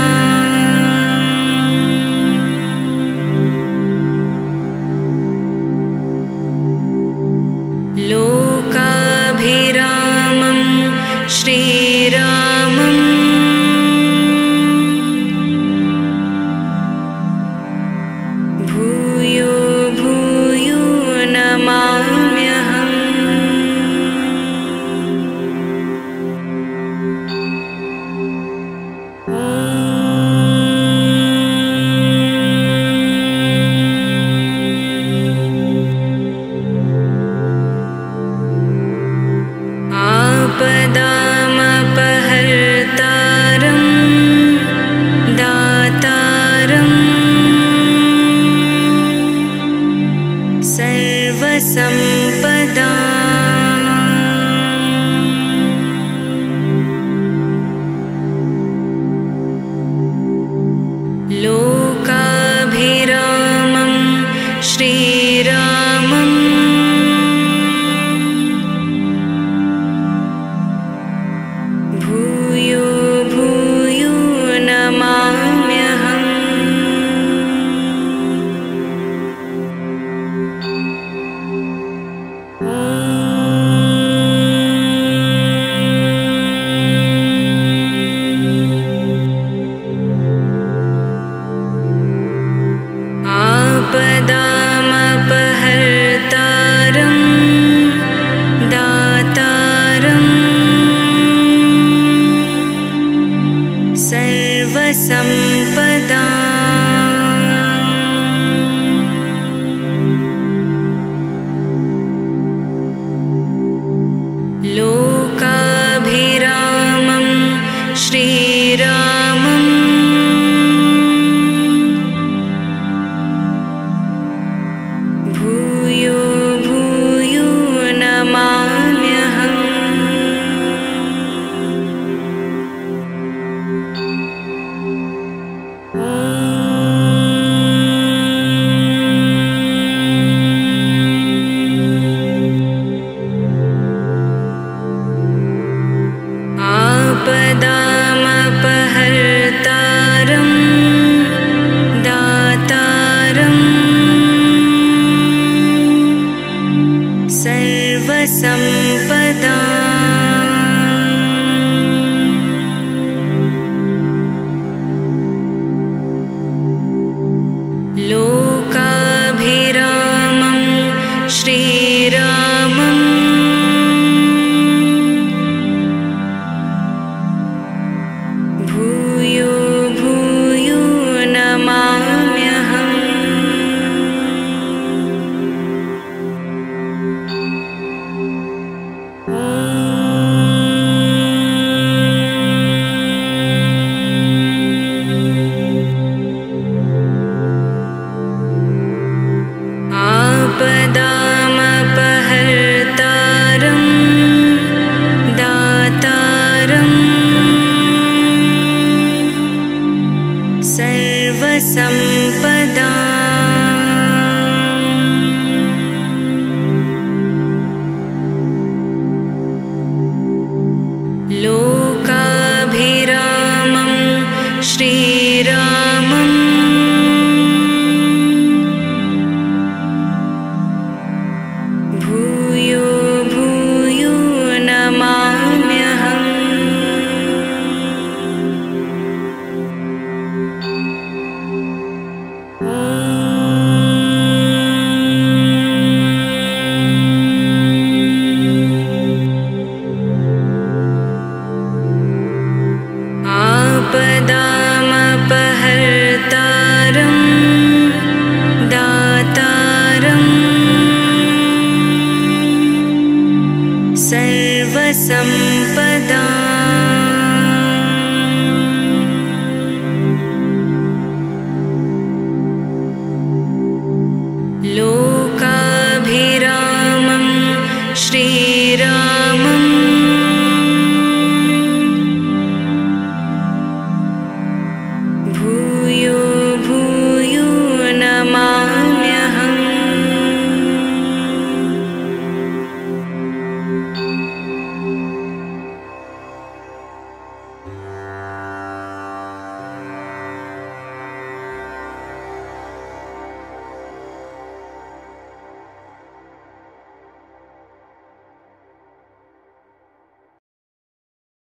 लोकाभिरामं श्रीरामम् भूयो भूयो नमाम्यहम्। आपदामपहर्तारं दातारं सर्वसम्पदा लोकाभिरामं श्रीरामम् भूयो भूयो नमाम्यहम्। आपदामपहर्तारं दातारं सर्वसम्पदा लोकाभिरामं श्रीरामम् भूयो भूयो नमाम्यहम्। आपदामपहर्तारं दातारं सर्वसम्पदा लोकाभिरामं श्रीरामम् भूयो भूयो नमाम्यहम्। आपदामपहर्तारं दातारं सर्वसम्पदा